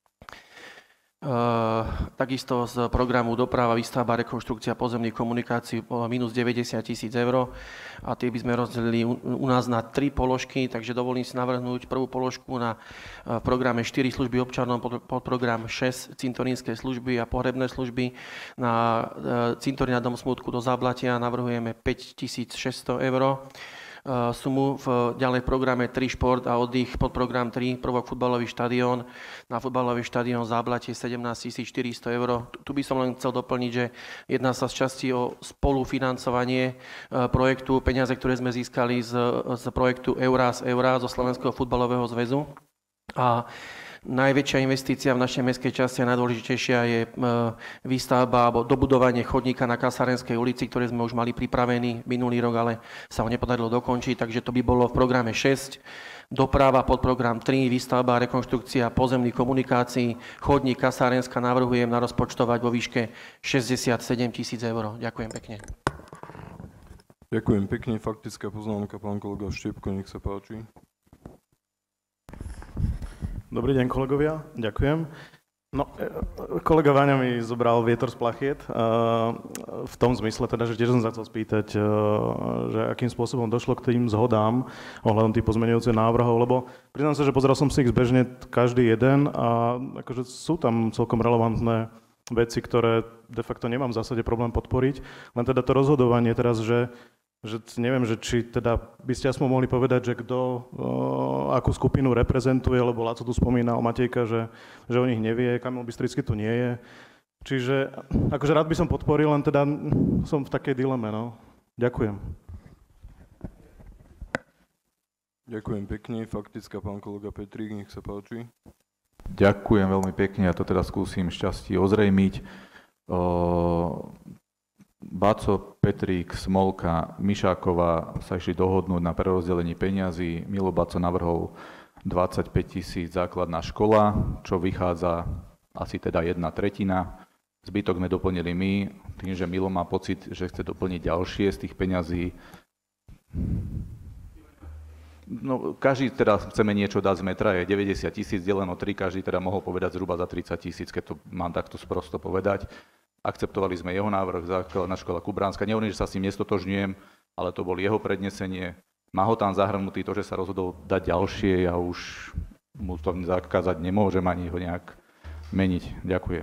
Takisto z programu doprava, výstavba, rekonštrukcia pozemných komunikácií minus 90 000 eur a tie by sme rozdelili u nás na 3 položky, takže dovolím si navrhnúť prvú položku na programe 4 služby občanom, pod program 6 cintorínske služby a pohrebné služby. Na cintorín na Dom smútku do Záblatia navrhujeme 5 600 eur. Sumu ďalej v programe 3 šport a oddych pod program 3 prvok futbalový štadión. Na futbalový štadión Záblatie 17 400 eur. Tu by som len chcel doplniť, že jedná sa z časti o spolufinancovanie projektu, peniaze, ktoré sme získali z projektu Euras zo Slovenského futbalového zväzu. A najväčšia investícia v našej mestskej časti a najdôležitejšia je výstavba alebo dobudovanie chodníka na Kasárenskej ulici, ktoré sme už mali pripravený minulý rok, ale sa ho nepodarilo dokončiť, takže to by bolo v programe 6. Doprava pod program 3, výstavba a rekonštrukcia pozemných komunikácií, chodník Kasárenska navrhujem narozpočtovať vo výške 67 000 eur. Ďakujem pekne. Ďakujem pekne. Faktická poznámka, pán kolega Štepko, nech sa páči. Dobrý deň, kolegovia. Ďakujem. No, kolega Váňa mi zobral vietor z plachiet v tom zmysle, teda, že tiež som sa chcel spýtať, že akým spôsobom došlo k tým zhodám ohľadom tých pozmeňujúcich návrhov, lebo priznám sa, že pozeral som si ich zbežne každý jeden a akože sú tam celkom relevantné veci, ktoré de facto nemám v zásade problém podporiť, len teda to rozhodovanie teraz, že neviem, že či teda by ste aspoň mohli povedať, že kto akú skupinu reprezentuje, lebo Laco tu spomínal, Matejka, že o nich nevie, Kamil Bystrický tu nie je. Čiže akože rád by som podporil, len teda som v takej dileme, no. Ďakujem. Ďakujem pekne. Faktická pán kolega Petrík, nech sa páči. Ďakujem veľmi pekne, ja to teda skúsim šťastie ozrejmiť. Baco, Petrík, Smolka, Mišáková sa išli dohodnúť na prerozdelení peňazí. Milo Baco navrhol 25 000 základná škola, čo vychádza asi teda 1/3. Zbytok sme doplnili my, tým, že Milo má pocit, že chce doplniť ďalšie z tých peňazí. No, každý teda chceme niečo dať z metra, je 90 000 deleno 3, každý teda mohol povedať zhruba za 30 000, keď to mám takto sprosto povedať. akceptovali sme jeho návrh, základná škola Kubránska. Nehovorím, že sa s tým nestotožňujem, ale to bol jeho prednesenie. Má ho tam zahrnutý, to, že sa rozhodol dať ďalšie, ja už mu to zakázať nemôžem ani ho nejak meniť. Ďakujem.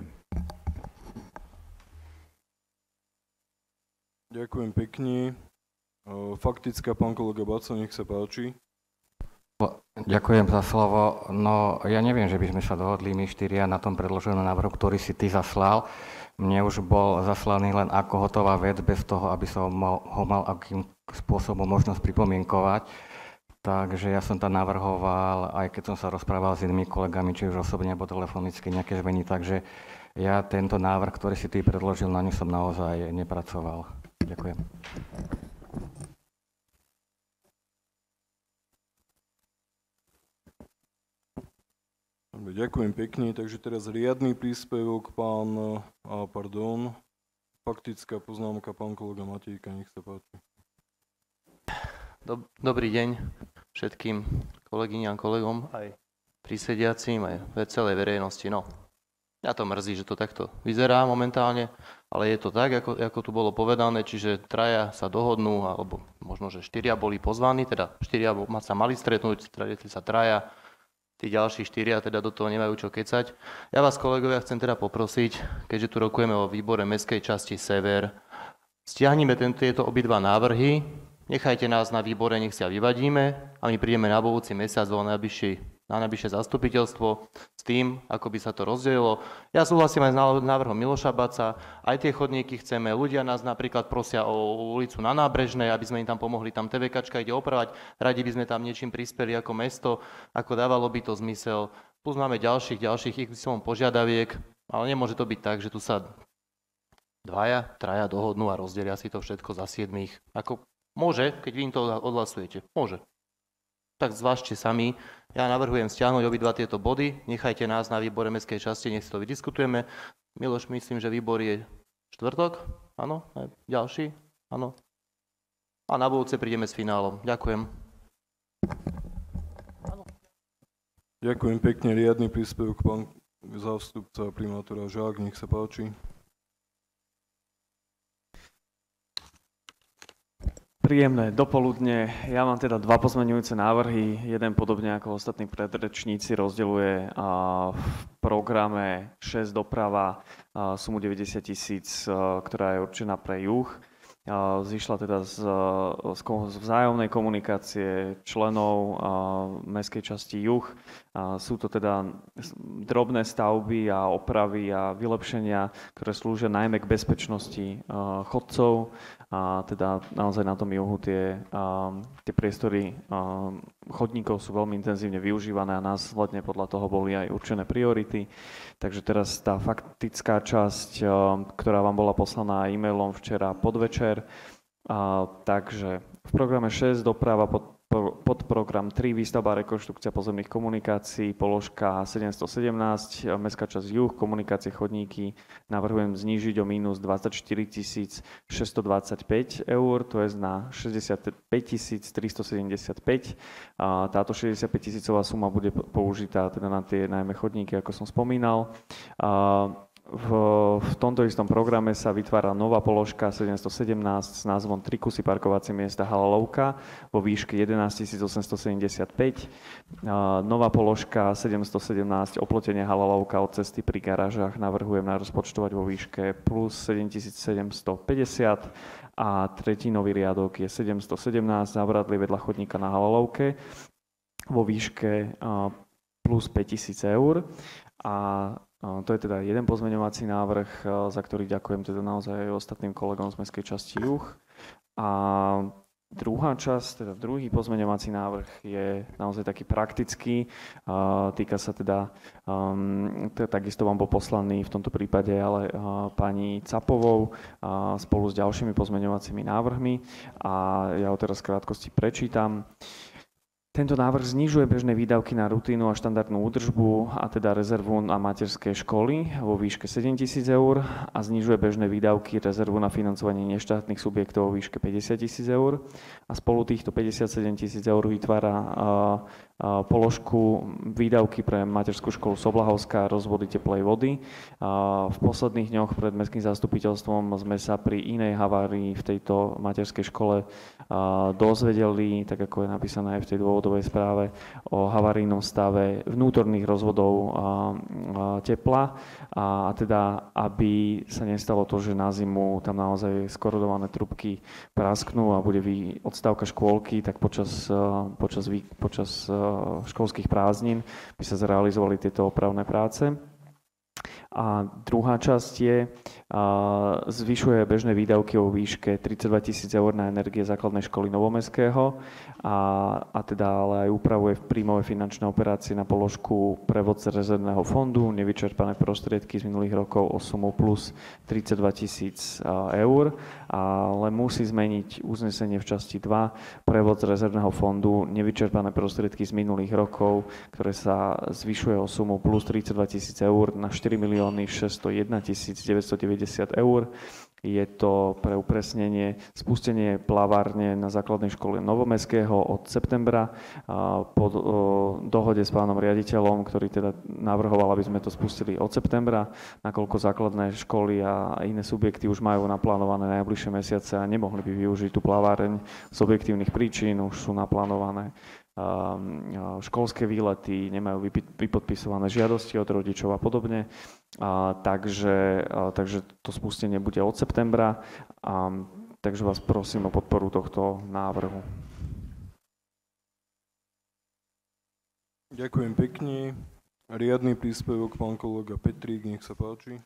Ďakujem pekne. Faktická, pán kolega Baco, nech sa páči. Ďakujem za slovo. No, ja neviem, že by sme sa dohodli my štyria na tom predloženom návrhu, ktorý si ty zaslal. Mne už bol zaslaný len ako hotová vec, bez toho, aby som ho mal akým spôsobom možnosť pripomienkovať. Takže ja som tam navrhoval, aj keď som sa rozprával s inými kolegami, či už osobne alebo telefonicky, nejaké zmeny. Takže ja tento návrh, ktorý si ty predložil, na ňu som naozaj nepracoval. Ďakujem. Ďakujem pekne, takže teraz riadny príspevok, faktická poznámka, pán kolega Matejka, nech sa páči. Dobrý deň všetkým kolegyňam, kolegom, aj prisediacím, aj celej verejnosti. No, mňa to mrzí, že to takto vyzerá momentálne, ale je to tak, ako tu bolo povedané, čiže traja sa dohodnú, alebo možno, že 4 boli pozvaní, teda 4 sa mali stretnúť, stretli sa traja, tí ďalší 4 teda do toho nemajú čo kecať. Ja vás, kolegovia, chcem teda poprosiť, keďže tu rokujeme o výbore mestskej časti Sever, stiahnime tieto obidva návrhy, nechajte nás na výbore, nech sa vyvadíme a my prídeme na budúci mesiac na najbližšie zastupiteľstvo s tým, ako by sa to rozdelilo. Ja súhlasím aj s návrhom Miloša Baca, aj tie chodníky chceme. Ľudia nás napríklad prosia o ulicu na Nábrežnej, aby sme im tam pomohli, tam TVKčka ide opravať, radi by sme tam niečím prispeli ako mesto, ako dávalo by to zmysel. Plus máme ďalších x požiadaviek, ale nemôže to byť tak, že tu sa 2, 3 dohodnú a rozdelia si to všetko za 7. Ako môže, keď vy im to odhlasujete. Môže. Tak zvážte sami. Ja navrhujem stiahnuť obidva tieto body. Nechajte nás na výbore mestskej časti, nech si to vydiskutujeme. Miloš, myslím, že výbor je štvrtok. Áno? Ďalší? Áno. A na budúce prídeme s finálom. Ďakujem. Ďakujem pekne. Riadny príspevok, pán zástupca primátora Žák, nech sa páči. Príjemné dopoludne. Ja mám teda 2 pozmeňujúce návrhy. Jeden podobne ako ostatní predrečníci rozdeľuje v programe 6 doprava sumu 90 000, ktorá je určená pre juh. Zišla teda z vzájomnej komunikácie členov mestskej časti juh. Sú to teda drobné stavby a opravy a vylepšenia, ktoré slúžia najmä k bezpečnosti chodcov. A teda naozaj na tom juhu tie priestory chodníkov sú veľmi intenzívne využívané a následne podľa toho boli aj určené priority. Takže teraz tá faktická časť, ktorá vám bola poslaná e-mailom včera podvečer. Takže v programe 6 doprava podprogram 3 výstavba a rekonštrukcia pozemných komunikácií, položka 717, mestská časť juh, komunikácie chodníky, navrhujem znížiť o minus 24 625 eur, to je na 65 375. Táto 65 000 suma bude použitá teda na tie najmä chodníky, ako som spomínal. V tomto istom programe sa vytvára nová položka 717 s názvom 3 kusy parkovacie miesta Halalovka vo výške 11 875. Nová položka 717 oplotenie Halalovka od cesty pri garážach navrhujem narozpočtovať vo výške plus 7750 a tretí nový riadok je 717 návratlie vedľa chodníka na Halalovke vo výške plus 5000 eur. A to je teda jeden pozmeňovací návrh, za ktorý ďakujem teda naozaj aj ostatným kolegom z mestskej časti juh. A druhá časť, teda druhý pozmeňovací návrh je naozaj taký praktický. Týka sa teda, takisto vám bol poslaný v tomto prípade, ale pani Capovou spolu s ďalšími pozmeňovacími návrhmi. A ja ho teraz v krátkosti prečítam. Tento návrh znižuje bežné výdavky na rutínu a štandardnú údržbu, a teda rezervu na materské školy vo výške 7 000 eur a znižuje bežné výdavky rezervu na financovanie neštátnych subjektov vo výške 50 000 eur. A spolu týchto 57 000 eur vytvára položku výdavky pre materskú školu Soblahovská, rozvody teplej vody. V posledných dňoch pred mestským zastupiteľstvom sme sa pri inej havárii v tejto materskej škole dozvedeli, tak ako je napísané aj v tej dôvodovej správe, o havarijnom stave vnútorných rozvodov tepla a teda, aby sa nestalo to, že na zimu tam naozaj skorodované trubky prasknú a bude odstávka škôlky, tak počas školských prázdnin by sa zrealizovali tieto opravné práce. A druhá časť je, zvyšuje bežné výdavky o výške 32 000 eur na energie základnej školy Novomestského a teda ale aj upravuje príjmové finančné operácie na položku prevod z rezervného fondu, nevyčerpané prostriedky z minulých rokov o sumu plus 32 000 eur, ale musí zmeniť uznesenie v časti 2, prevod z rezervného fondu, nevyčerpané prostriedky z minulých rokov, ktoré sa zvyšuje o sumu plus 32 000 eur na 4 601 990 eur. Je to pre upresnenie spustenie plavárne na základnej škole Novomestského od septembra po dohode s pánom riaditeľom, ktorý teda navrhoval, aby sme to spustili od septembra, nakoľko základné školy a iné subjekty už majú naplánované najbližšie mesiace a nemohli by využiť tú plaváreň z objektívnych príčin, už sú naplánované školské výlety, nemajú vypodpisované žiadosti od rodičov a podobne. Takže to spustenie bude od septembra. Takže vás prosím o podporu tohto návrhu. Ďakujem pekne. Riadny príspevok, pán kolega Petrík, nech sa páči.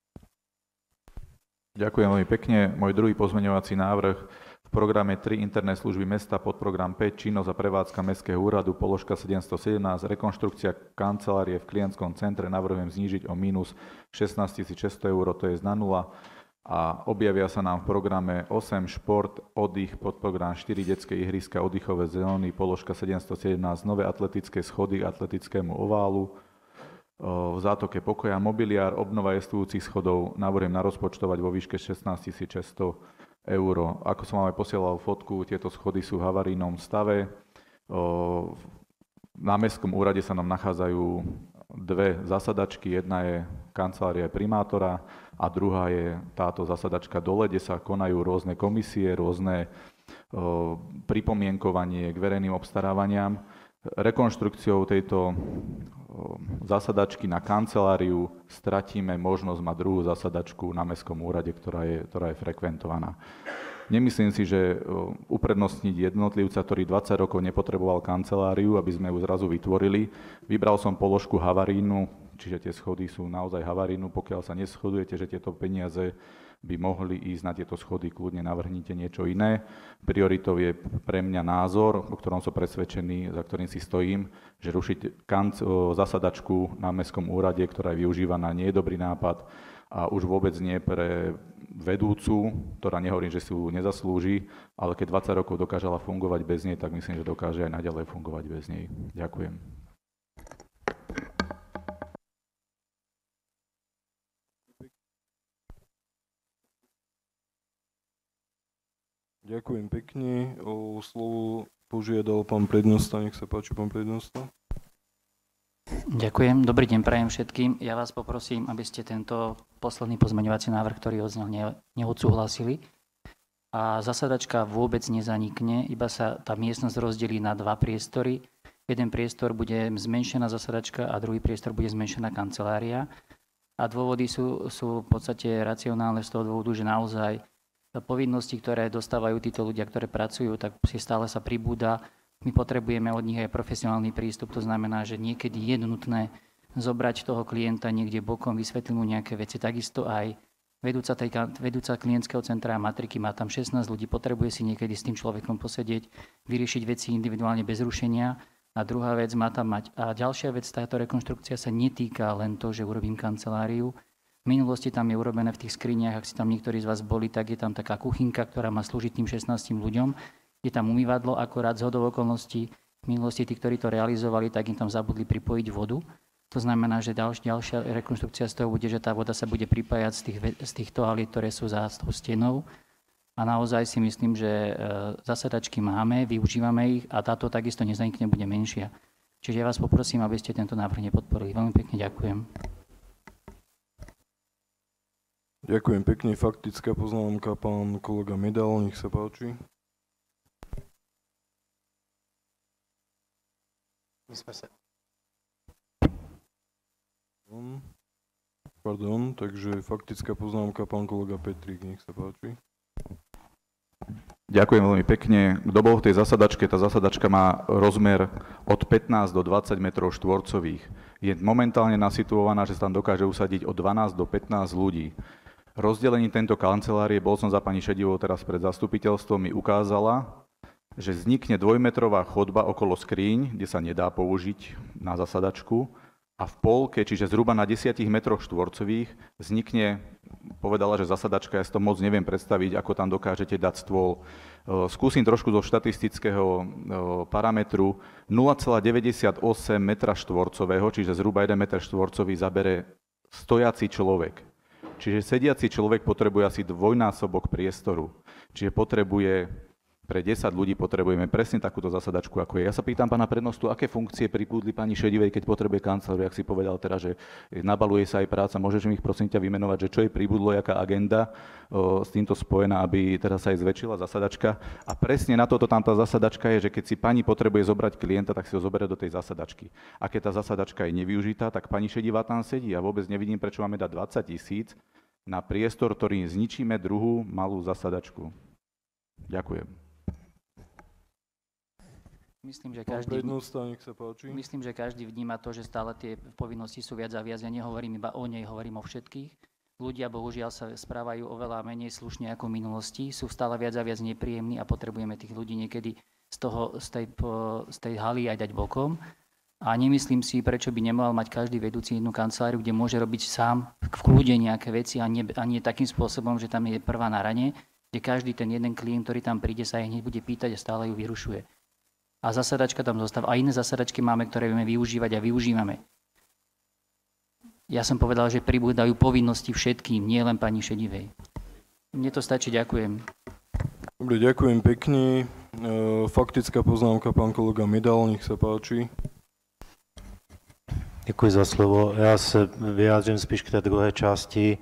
Ďakujem veľmi pekne. Môj druhý pozmeňovací návrh. V programe 3 interné služby mesta podprogram 5 činnosť a prevádzka mestského úradu položka 717 rekonštrukcia kancelárie v klientskom centre navrhujem znížiť o minus 16 600 eur, to je na 0. A objavia sa nám v programe 8 šport, oddych, podprogram 4 detské ihriska, oddychové zóny, položka 717 nové atletické schody k atletickému oválu. V zátoke pokoja mobiliár, obnova jestvujúcich schodov navrhujem narozpočtovať vo výške 16 600 eur. Ako som vám aj posielal fotku, tieto schody sú v havarijnom stave. Na mestskom úrade sa nám nachádzajú dve zasadačky. Jedna je kancelária primátora a druhá je táto zasadačka dole, kde sa konajú rôzne komisie, rôzne pripomienkovanie k verejným obstarávaniam. Rekonštrukciou tejto zasadačky na kanceláriu stratíme možnosť mať druhú zasadačku na mestskom úrade, ktorá je frekventovaná. Nemyslím si, že uprednostniť jednotlivca, ktorý 20 rokov nepotreboval kanceláriu, aby sme ju zrazu vytvorili. Vybral som položku havarínu, čiže tie schody sú naozaj havarínu. Pokiaľ sa neschodujete, že tieto peniaze by mohli ísť na tieto schody, kľudne navrhnite niečo iné. Prioritou je pre mňa názor, o ktorom som presvedčený, za ktorým si stojím, že rušiť zasadačku na mestskom úrade, ktorá je využívaná, nie je dobrý nápad a už vôbec nie pre vedúcu, ktorá nehovorím, že si ju nezaslúži, ale keď 20 rokov dokážala fungovať bez nej, tak myslím, že dokáže aj naďalej fungovať bez nej. Ďakujem. Ďakujem pekne. O slovo požiadal pán prednosta. Nech sa páči, pán prednosta. Ďakujem. Dobrý deň prajem všetkým. Ja vás poprosím, aby ste tento posledný pozmeňovací návrh, ktorý odznel, neodsúhlasili. A zasadačka vôbec nezanikne, iba sa tá miestnosť rozdelí na dva priestory. Jeden priestor bude zmenšená zasadačka a druhý priestor bude zmenšená kancelária. A dôvody sú v podstate racionálne z toho dôvodu, že naozaj povinnosti, ktoré dostávajú títo ľudia, ktoré pracujú, tak si stále sa pribúda. My potrebujeme od nich aj profesionálny prístup, to znamená, že niekedy je nutné zobrať toho klienta niekde bokom, vysvetliť mu nejaké veci. Takisto aj vedúca klientského centra a matriky má tam 16 ľudí, potrebuje si niekedy s tým človekom posedieť, vyriešiť veci individuálne bez rušenia. A druhá vec má tam mať. A ďalšia vec, táto rekonštrukcia sa netýka len to, že urobím kanceláriu. V minulosti tam je urobené v tých skriniach, ak si tam niektorí z vás boli, tak je tam taká kuchynka, ktorá má slúžiť tým 16 ľuďom. Je tam umývadlo, akorát zhodou okolností. V minulosti tí, ktorí to realizovali, tak im tam zabudli pripojiť vodu. To znamená, že ďalšia rekonštrukcia z toho bude, že tá voda sa bude pripájať z tých toalít, ktoré sú za tou stenou. A naozaj si myslím, že zasadačky máme, využívame ich a táto takisto nezanikne, bude menšia. Čiže ja vás poprosím, aby ste tento návrh nepodporili. Veľmi pekne ďakujem. Ďakujem pekne. Faktická poznámka, pán kolega Medal, nech sa páči. Pardon, takže faktická poznámka, pán kolega Petrík, nech sa páči. Ďakujem veľmi pekne. Kto bol v tej zasadačke, tá zasadačka má rozmer od 15 do 20 metrov štvorcových. Je momentálne nasituovaná, že sa tam dokáže usadiť od 12 do 15 ľudí. Rozdelení tento kancelárie, bol som za pani Šedivou teraz pred zastupiteľstvom, mi ukázala, že vznikne dvojmetrová chodba okolo skríň, kde sa nedá použiť na zasadačku, a v polke, čiže zhruba na 10 metroch štvorcových, vznikne, povedala, že zasadačka, ja si to moc neviem predstaviť, ako tam dokážete dať stôl. Skúsim trošku zo štatistického parametru. 0,98 metra štvorcového, čiže zhruba 1 meter štvorcový zabere stojaci človek. Čiže sediaci človek potrebuje asi dvojnásobok priestoru. Čiže pre 10 ľudí potrebujeme presne takúto zasadačku, ako je. Ja sa pýtam pána prednostu, aké funkcie pripúdli pani Šedivej, keď potrebuje kanceláriu, ak si povedal teraz, že nabaluje sa aj práca. Môžeš mi ich prosím ťa vymenovať, že čo jej pribudlo, jaká agenda s týmto spojená, aby teraz sa aj zväčšila zasadačka. A presne na toto tam tá zasadačka je, že keď si pani potrebuje zobrať klienta, tak si ho zoberie do tej zasadačky. A keď tá zasadačka je nevyužitá, tak pani Šedivá tam sedí. Ja vôbec nevidím, prečo máme dať 20 000 na priestor, ktorý zničíme druhú malú zasadačku. Ďakujem. Myslím, že každý vníma to, že stále tie povinnosti sú viac a viac. Ja nehovorím iba o nej, hovorím o všetkých. Ľudia bohužiaľ sa správajú oveľa menej slušne ako v minulosti, sú stále viac a viac nepríjemní a potrebujeme tých ľudí niekedy z tej haly aj dať bokom. A nemyslím si, prečo by nemal mať každý vedúci jednu kanceláriu, kde môže robiť sám v kľude nejaké veci a nie takým spôsobom, že tam je prvá na rane, kde každý ten jeden klient, ktorý tam príde, sa jej hneď bude pýtať a stále ju vyrušuje. A zasadačka tam zostáva. A iné zasadačky máme, ktoré vieme využívať a využívame. Ja som povedal, že pribúdajú povinnosti všetkým, nie len pani Šedivej. Mne to stačí, ďakujem. Dobre, ďakujem pekne. Faktická poznámka, pán kolega Medal, nech sa páči. Děkuji za slovo. Já se vyjádřím spíš k té druhé části,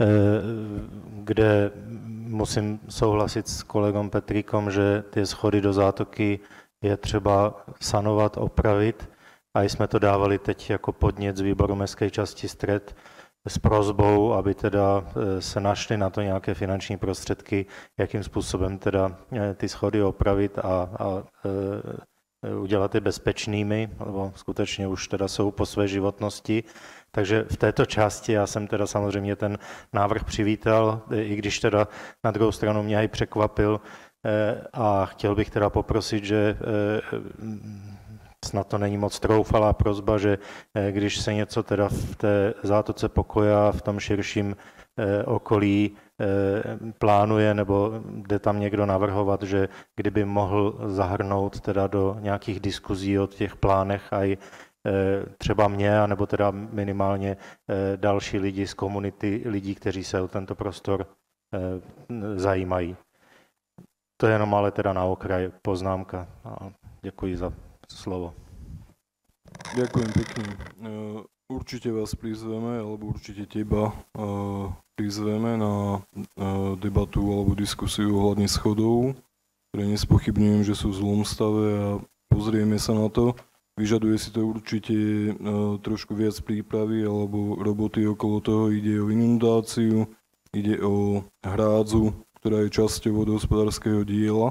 kde musím souhlasit s kolegom Petríkom, že ty schody do zátoky je třeba sanovat, opravit. A jsme to dávali teď jako podnět z výboru městské části Střed s prosbou, aby teda se našly na to nějaké finanční prostředky, jakým způsobem teda ty schody opravit a udělat je bezpečnými, nebo skutečně už teda jsou po své životnosti. Takže v této části já jsem teda samozřejmě ten návrh přivítal, i když teda na druhou stranu mě i překvapil a chtěl bych teda poprosit, že snad to není moc troufalá prosba, že když se něco teda v té zátoce Pokoja v tom širším okolí plánuje, nebo jde tam někdo navrhovat, že kdyby mohl zahrnout teda do nějakých diskuzí o těch plánech aj třeba mě, anebo teda minimálně další lidi z komunity, lidí, kteří se o tento prostor zajímají. To je jenom ale teda na okraj poznámka. A děkuji za slovo. Ďakujem pekne. Určite vás prizveme, alebo určite teba prizveme na debatu alebo diskusiu ohľadne schodov, ktoré nespochybňujem, že sú v zlom stave a pozrieme sa na to. Vyžaduje si to určite trošku viac prípravy alebo roboty okolo toho. Ide o inundáciu, ide o hrádzu, ktorá je časťou vodohospodárskeho diela.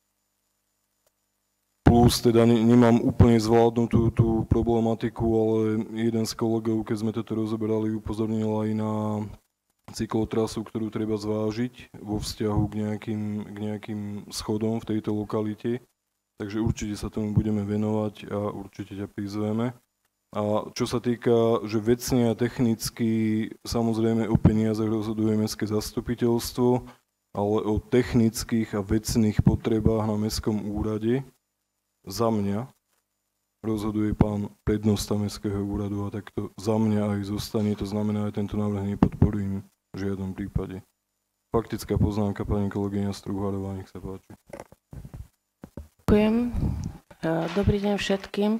Plus teda nemám úplne zvládnutú tú problematiku, ale jeden z kolegov, keď sme toto rozoberali, upozornil aj na cyklotrasu, ktorú treba zvážiť vo vzťahu k nejakým schodom v tejto lokalite. Takže určite sa tomu budeme venovať a určite ťa prizveme. A čo sa týka, že vecne a technicky, samozrejme o peniazoch rozhoduje mestské zastupiteľstvo, ale o technických a vecných potrebách na mestskom úrade za mňa rozhoduje pán prednosta mestského úradu a takto za mňa aj zostane. To znamená, aj tento návrh nepodporím v žiadnom prípade. Faktická poznámka pani kolegyňa Strúharová, nech sa páči. Ďakujem. Dobrý deň všetkým.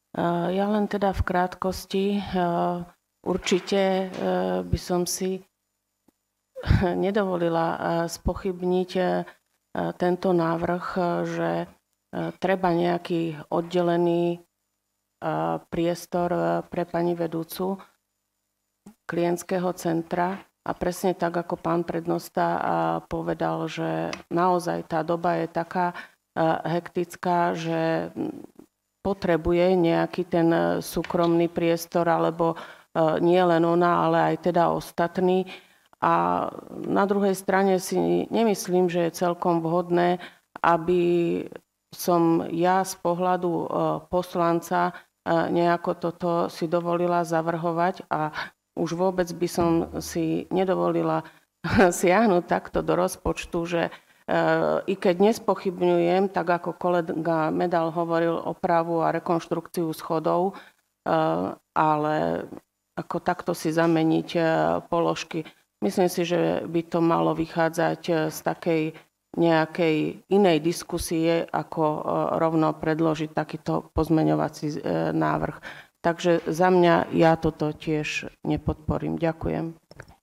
Ja len teda v krátkosti, určite by som si nedovolila spochybniť tento návrh, že treba nejaký oddelený priestor pre pani vedúcu klientského centra. A presne tak, ako pán prednosta povedal, že naozaj tá doba je taká hektická, že potrebuje nejaký ten súkromný priestor, alebo nie len ona, ale aj teda ostatní. A na druhej strane si nemyslím, že je celkom vhodné, aby som ja z pohľadu poslanca nejako toto si dovolila zavrhovať a už vôbec by som si nedovolila siahnuť takto do rozpočtu, že i keď nespochybňujem, tak ako kolega Medal hovoril, opravu a rekonštrukciu schodov, ale ako takto si zameniť položky. Myslím si, že by to malo vychádzať z takej nejakej inej diskusie, ako rovno predložiť takýto pozmeňovací návrh. Takže za mňa ja toto tiež nepodporím. Ďakujem.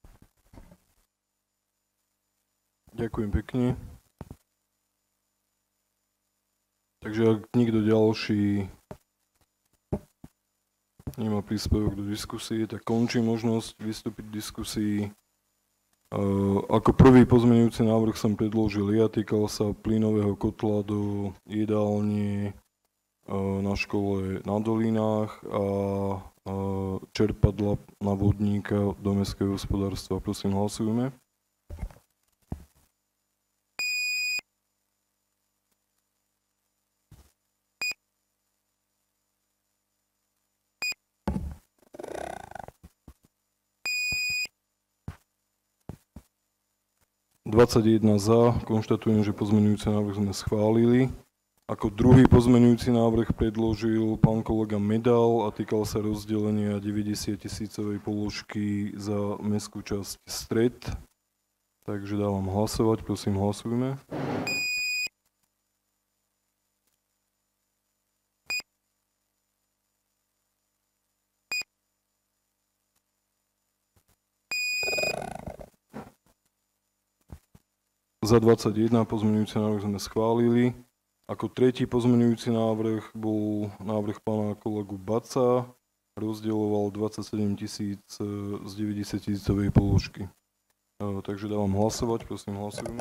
Ďakujem pekne. Takže ak nikto ďalší nemá príspevok do diskusie, tak končí možnosť vystúpiť v diskusii. Ako prvý pozmeňujúci návrh som predložil ja, týkal sa plynového kotla do jedálne na škole na Dolinách a čerpadla na vodníka do mestského hospodárstva. Prosím, hlasujme. Za. Konštatujem, že pozmeňujúci návrh sme schválili. Ako druhý pozmeňujúci návrh predložil pán kolega Medal a týkal sa rozdelenia 90-tisícovej položky za mestskú časť Stred. Takže dávam hlasovať, prosím, hlasujme. Za 21 pozmeňujúci návrh sme schválili. Ako tretí pozmeňujúci návrh bol návrh pána kolegu Baca, rozdieloval 27 000 z 90-tisícovej položky. Takže dávam hlasovať, prosím, hlasujme.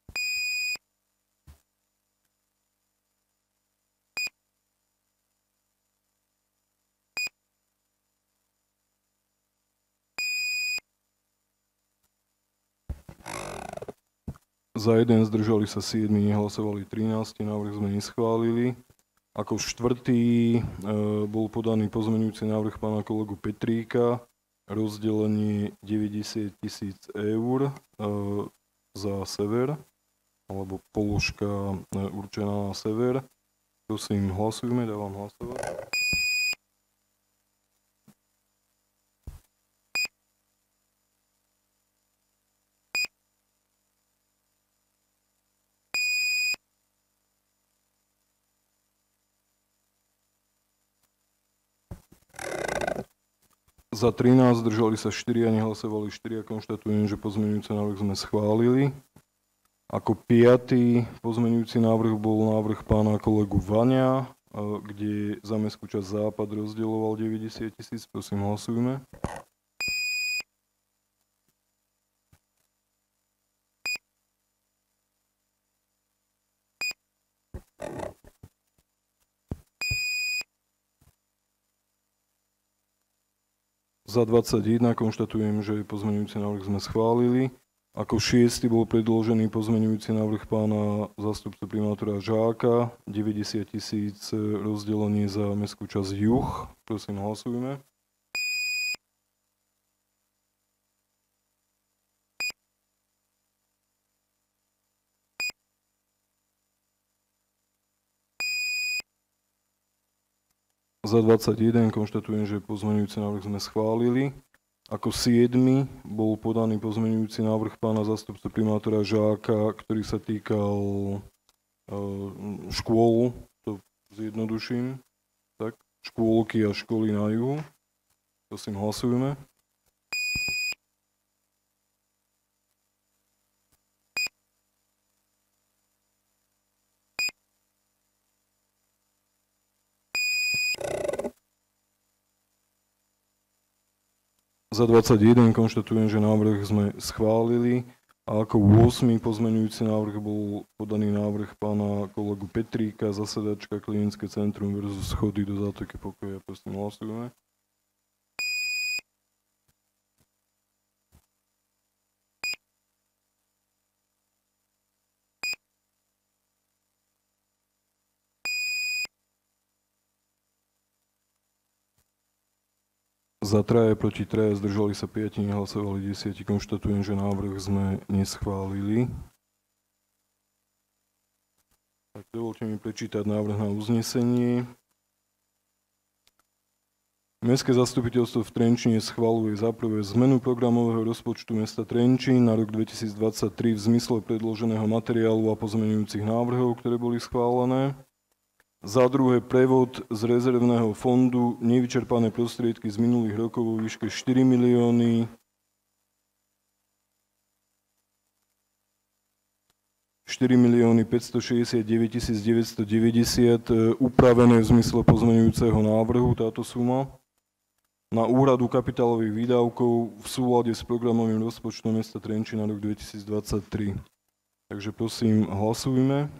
Za 1 zdržali sa 7, nehlasovali 13, návrh sme neschválili. Ako štvrtý bol podaný pozmeňujúci návrh pána kolegu Petríka, rozdelenie 90 000 eur za sever, alebo položka určená na sever. Prosím, hlasujme, dávam hlasovať. Za 13 zdržali sa 4 a nehlasovali 4 a konštatujem, že pozmeňujúci návrh sme schválili. Ako piatý pozmeňujúci návrh bol návrh pána kolegu Vaňa, kde za mestskú časť Západ rozdieloval 90 000. Prosím, hlasujme. Za 21 konštatujem, že pozmeňujúci návrh sme schválili. Ako šiestý bol predložený pozmeňujúci návrh pána zástupcu primátora Žáka, 90 000 rozdelenie za mestskú časť Juh. Prosím, hlasujme. Za 21 konštatujem, že pozmeňujúci návrh sme schválili. Ako 7. bol podaný pozmeňujúci návrh pána zástupcu primátora Žáka, ktorý sa týkal škôl, to zjednoduším. Tak, škôlky a školy na juhu. Prosím, hlasujme. Za 21 konštatujem, že návrh sme schválili a ako 8. pozmeňujúci návrh bol podaný návrh pána kolegu Petríka, zasedačka Klientské centrum versus schody do zátoky pokoja. Prosím, hlasujeme. Za 3, proti 3, zdržali sa 5, nehlasovali 10. Konštatujem, že návrh sme neschválili. Tak dovolte mi prečítať návrh na uznesenie. Mestské zastupiteľstvo v Trenčíne schvaľuje za prvé zmenu programového rozpočtu mesta Trenčín na rok 2023 v zmysle predloženého materiálu a pozmeňujúcich návrhov, ktoré boli schválené. Za druhé, prevod z rezervného fondu nevyčerpané prostriedky z minulých rokov vo výške 4 milióny 569 990 upravené v zmysle pozmeňujúceho návrhu táto suma na úhradu kapitálových výdavkov v súlade s programovým rozpočtom mesta Trenčín na rok 2023. Takže prosím, hlasujme.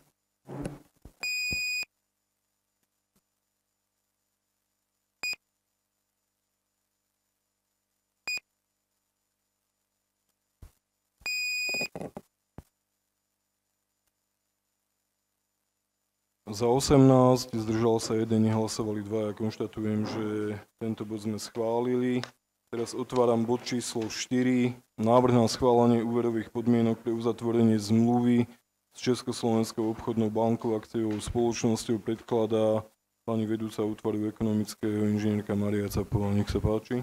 Za 18, zdržal sa 1, nehlasovali 2. Ja konštatujem, že tento bod sme schválili. Teraz otváram bod číslo 4. Návrh na schválenie úverových podmienok pre uzatvorenie zmluvy s Československou obchodnou bankou akciovou spoločnosťou predkladá pani vedúca útvaru ekonomického inžinierka Mária Capová. Nech sa páči.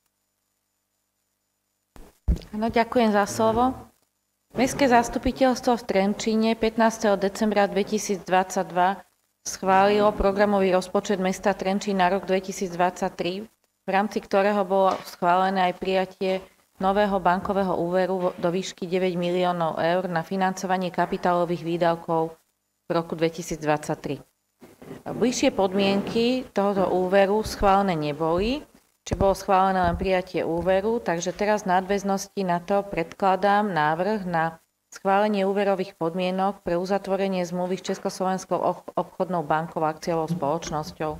Áno, ďakujem za slovo. Mestské zastupiteľstvo v Trenčíne 15. decembra 2022 schválilo programový rozpočet mesta Trenčín na rok 2023, v rámci ktorého bolo schválené aj prijatie nového bankového úveru do výšky 9 miliónov eur na financovanie kapitálových výdavkov v roku 2023. Bližšie podmienky tohoto úveru schválené neboli, či bolo schválené len prijatie úveru, takže teraz v nadväznosti na to predkladám návrh na schválenie úverových podmienok pre uzatvorenie zmluvy s Československou obchodnou bankou a akciovou spoločnosťou.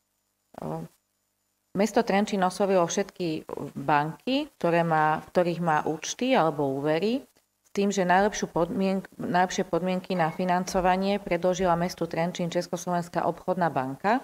Mesto Trenčín oslovilo všetky banky, v ktorých má účty alebo úvery, s tým, že najlepšie podmienky na financovanie predložila mestu Trenčín Československá obchodná banka.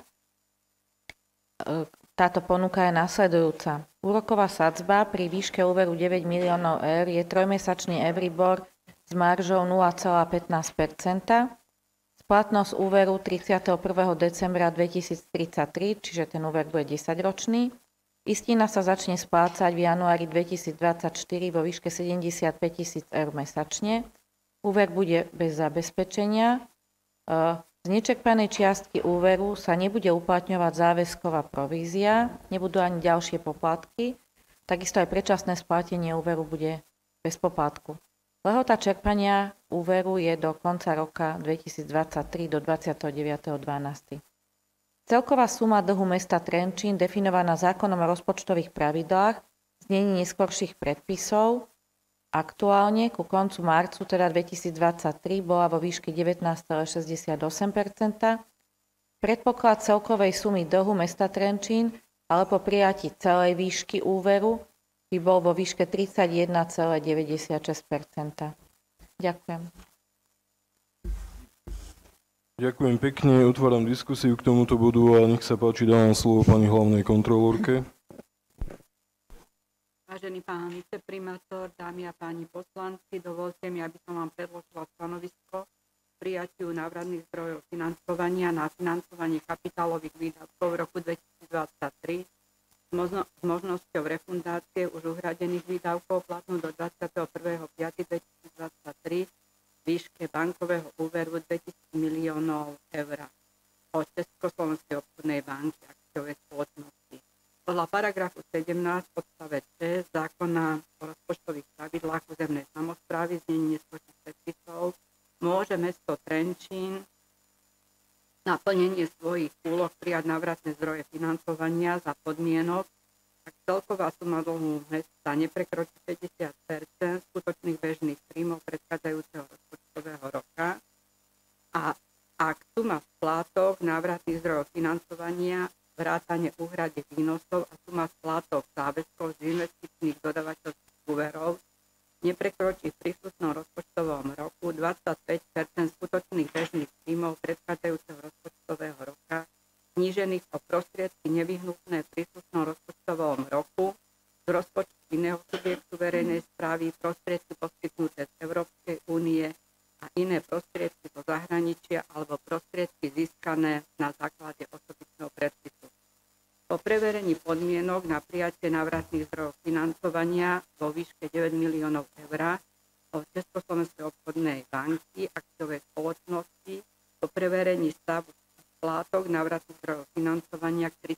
Táto ponuka je nasledujúca. Úroková sadzba pri výške úveru 9 miliónov eur je trojmesačný Euribor s maržou 0,15%. Splatnosť úveru 31. decembra 2033, čiže ten úver bude 10-ročný. Istina sa začne splácať v januári 2024 vo výške 75 000 eur mesačne. Úver bude bez zabezpečenia. Z nečerpanej čiastky úveru sa nebude uplatňovať záväzková provízia, nebudú ani ďalšie poplatky, takisto aj predčasné splatenie úveru bude bez poplatku. Lehota čerpania úveru je do konca roka 2023 do 29.12. Celková suma dlhu mesta Trenčín definovaná zákonom o rozpočtových pravidlách, znení neskorších predpisov, aktuálne ku koncu marcu, teda 2023, bola vo výške 19,68%. Predpoklad celkovej sumy dlhu mesta Trenčín, ale po prijatí celej výšky úveru, by bol vo výške 31,96%. Ďakujem. Ďakujem pekne, otváram diskusiu k tomuto bodu a nech sa páči, dávam slovo pani hlavnej kontrolórke. Vážený pán viceprimátor, dámy a páni poslanci, dovolte mi, aby som vám predložila stanovisko k prijatiu návratných zdrojov financovania na financovanie kapitálových výdavkov v roku 2023 s možnosťou refundácie už uhradených výdavkov platnú do 21.5.2023 v výške bankového úveru 2000 miliónov eur od Československej obchodnej banky akciovej akciovej spoločnosti. Podľa paragrafu 17 odstavec 6 zákona o rozpočtových pravidlách územnej samosprávy znení nespočných predpisov môže mesto Trenčín na plnenie svojich úloh prijať návratné zdroje financovania za podmienok, ak celková suma dlhu mesta neprekročí 50 skutočných bežných príjmov predchádzajúceho rozpočtového roka a ak suma splátok návratných zdrojov financovania, vrátane úhrady výnosov a suma splátok záväzkov z investičných dodavateľských úverov neprekročí v príslušnom rozpočtovom roku 25 skutočných bežných príjmov predchádzajúceho rozpočtového roka, znížených o prostriedky nevyhnutné v príslušnom rozpočtovom roku, z rozpočtu iného subjektu verejnej správy, prostriedky poskytnuté z Európskej únie a iné prostriedky zo zahraničia alebo prostriedky získané na základe osobitného predpisu. Po preverení podmienok na prijatie návratných zdrojov financovania vo výške 9 miliónov eur od Československej obchodnej banky akciovej spoločnosti, po preverení stavu splátok návratných zdrojov financovania k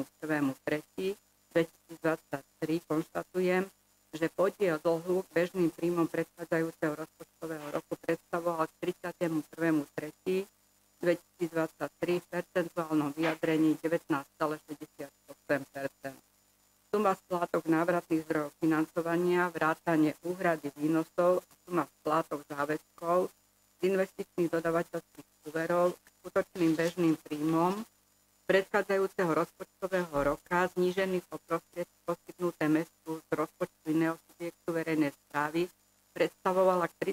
31.3.2023 konštatujem, že podiel dlhu k bežným príjmom predchádzajúceho rozpočtového roku predstavoval k 31.3.2023 v percentuálnom vyjadrení 19,68%. Suma splátok návratných zdrojov financovania, vrátane úhrady výnosov a suma splátok záväzkov z investičných dodavateľských úverov k skutočným bežným príjmom predchádzajúceho rozpočtového roka znížených o prostriedky poskytnuté mestu z rozpočtu iného subjektu verejnej správy predstavovala k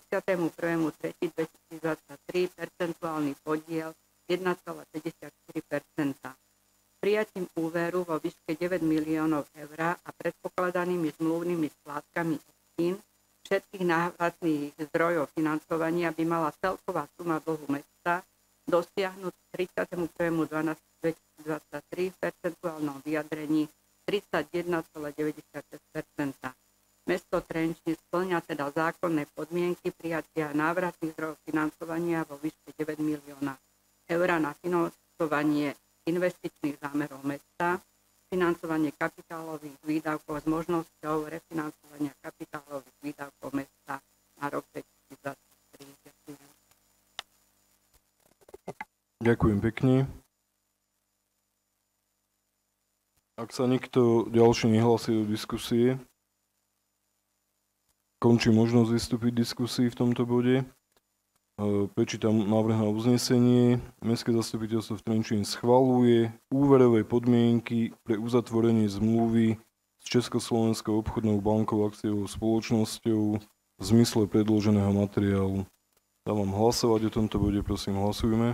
31.3.2023 percentuálny podiel 1,54%. Prijatím úveru vo výške 9 miliónov eur a predpokladanými zmluvnými splátkami optín všetkých návratných zdrojov financovania by mala celková suma dlhu mesta dosiahnuť 31.12.2023 v percentuálnom vyjadrení 31,96%. Mesto Trenčín spĺňa teda zákonné podmienky prijatia návratných zdrojov financovania vo výške 9 milióna eur na financovanie investičných zámerov mesta, financovanie kapitálových výdavkov s možnosťou refinancovania kapitálových výdavkov mesta na rok 2023. Ďakujem pekne. Ak sa nikto ďalší nehlási do diskusie, končí možnosť vystúpiť v diskusii v tomto bode. Prečítam návrh na uznesenie. Mestské zastupiteľstvo v Trenčíne schvaľuje úverové podmienky pre uzatvorenie zmluvy s Československou obchodnou bankou akciovou spoločnosťou v zmysle predloženého materiálu. Dávam hlasovať o tomto bode, prosím, hlasujme.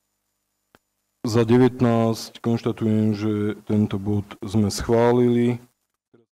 Za 19 konštatujem, že tento bod sme schválili.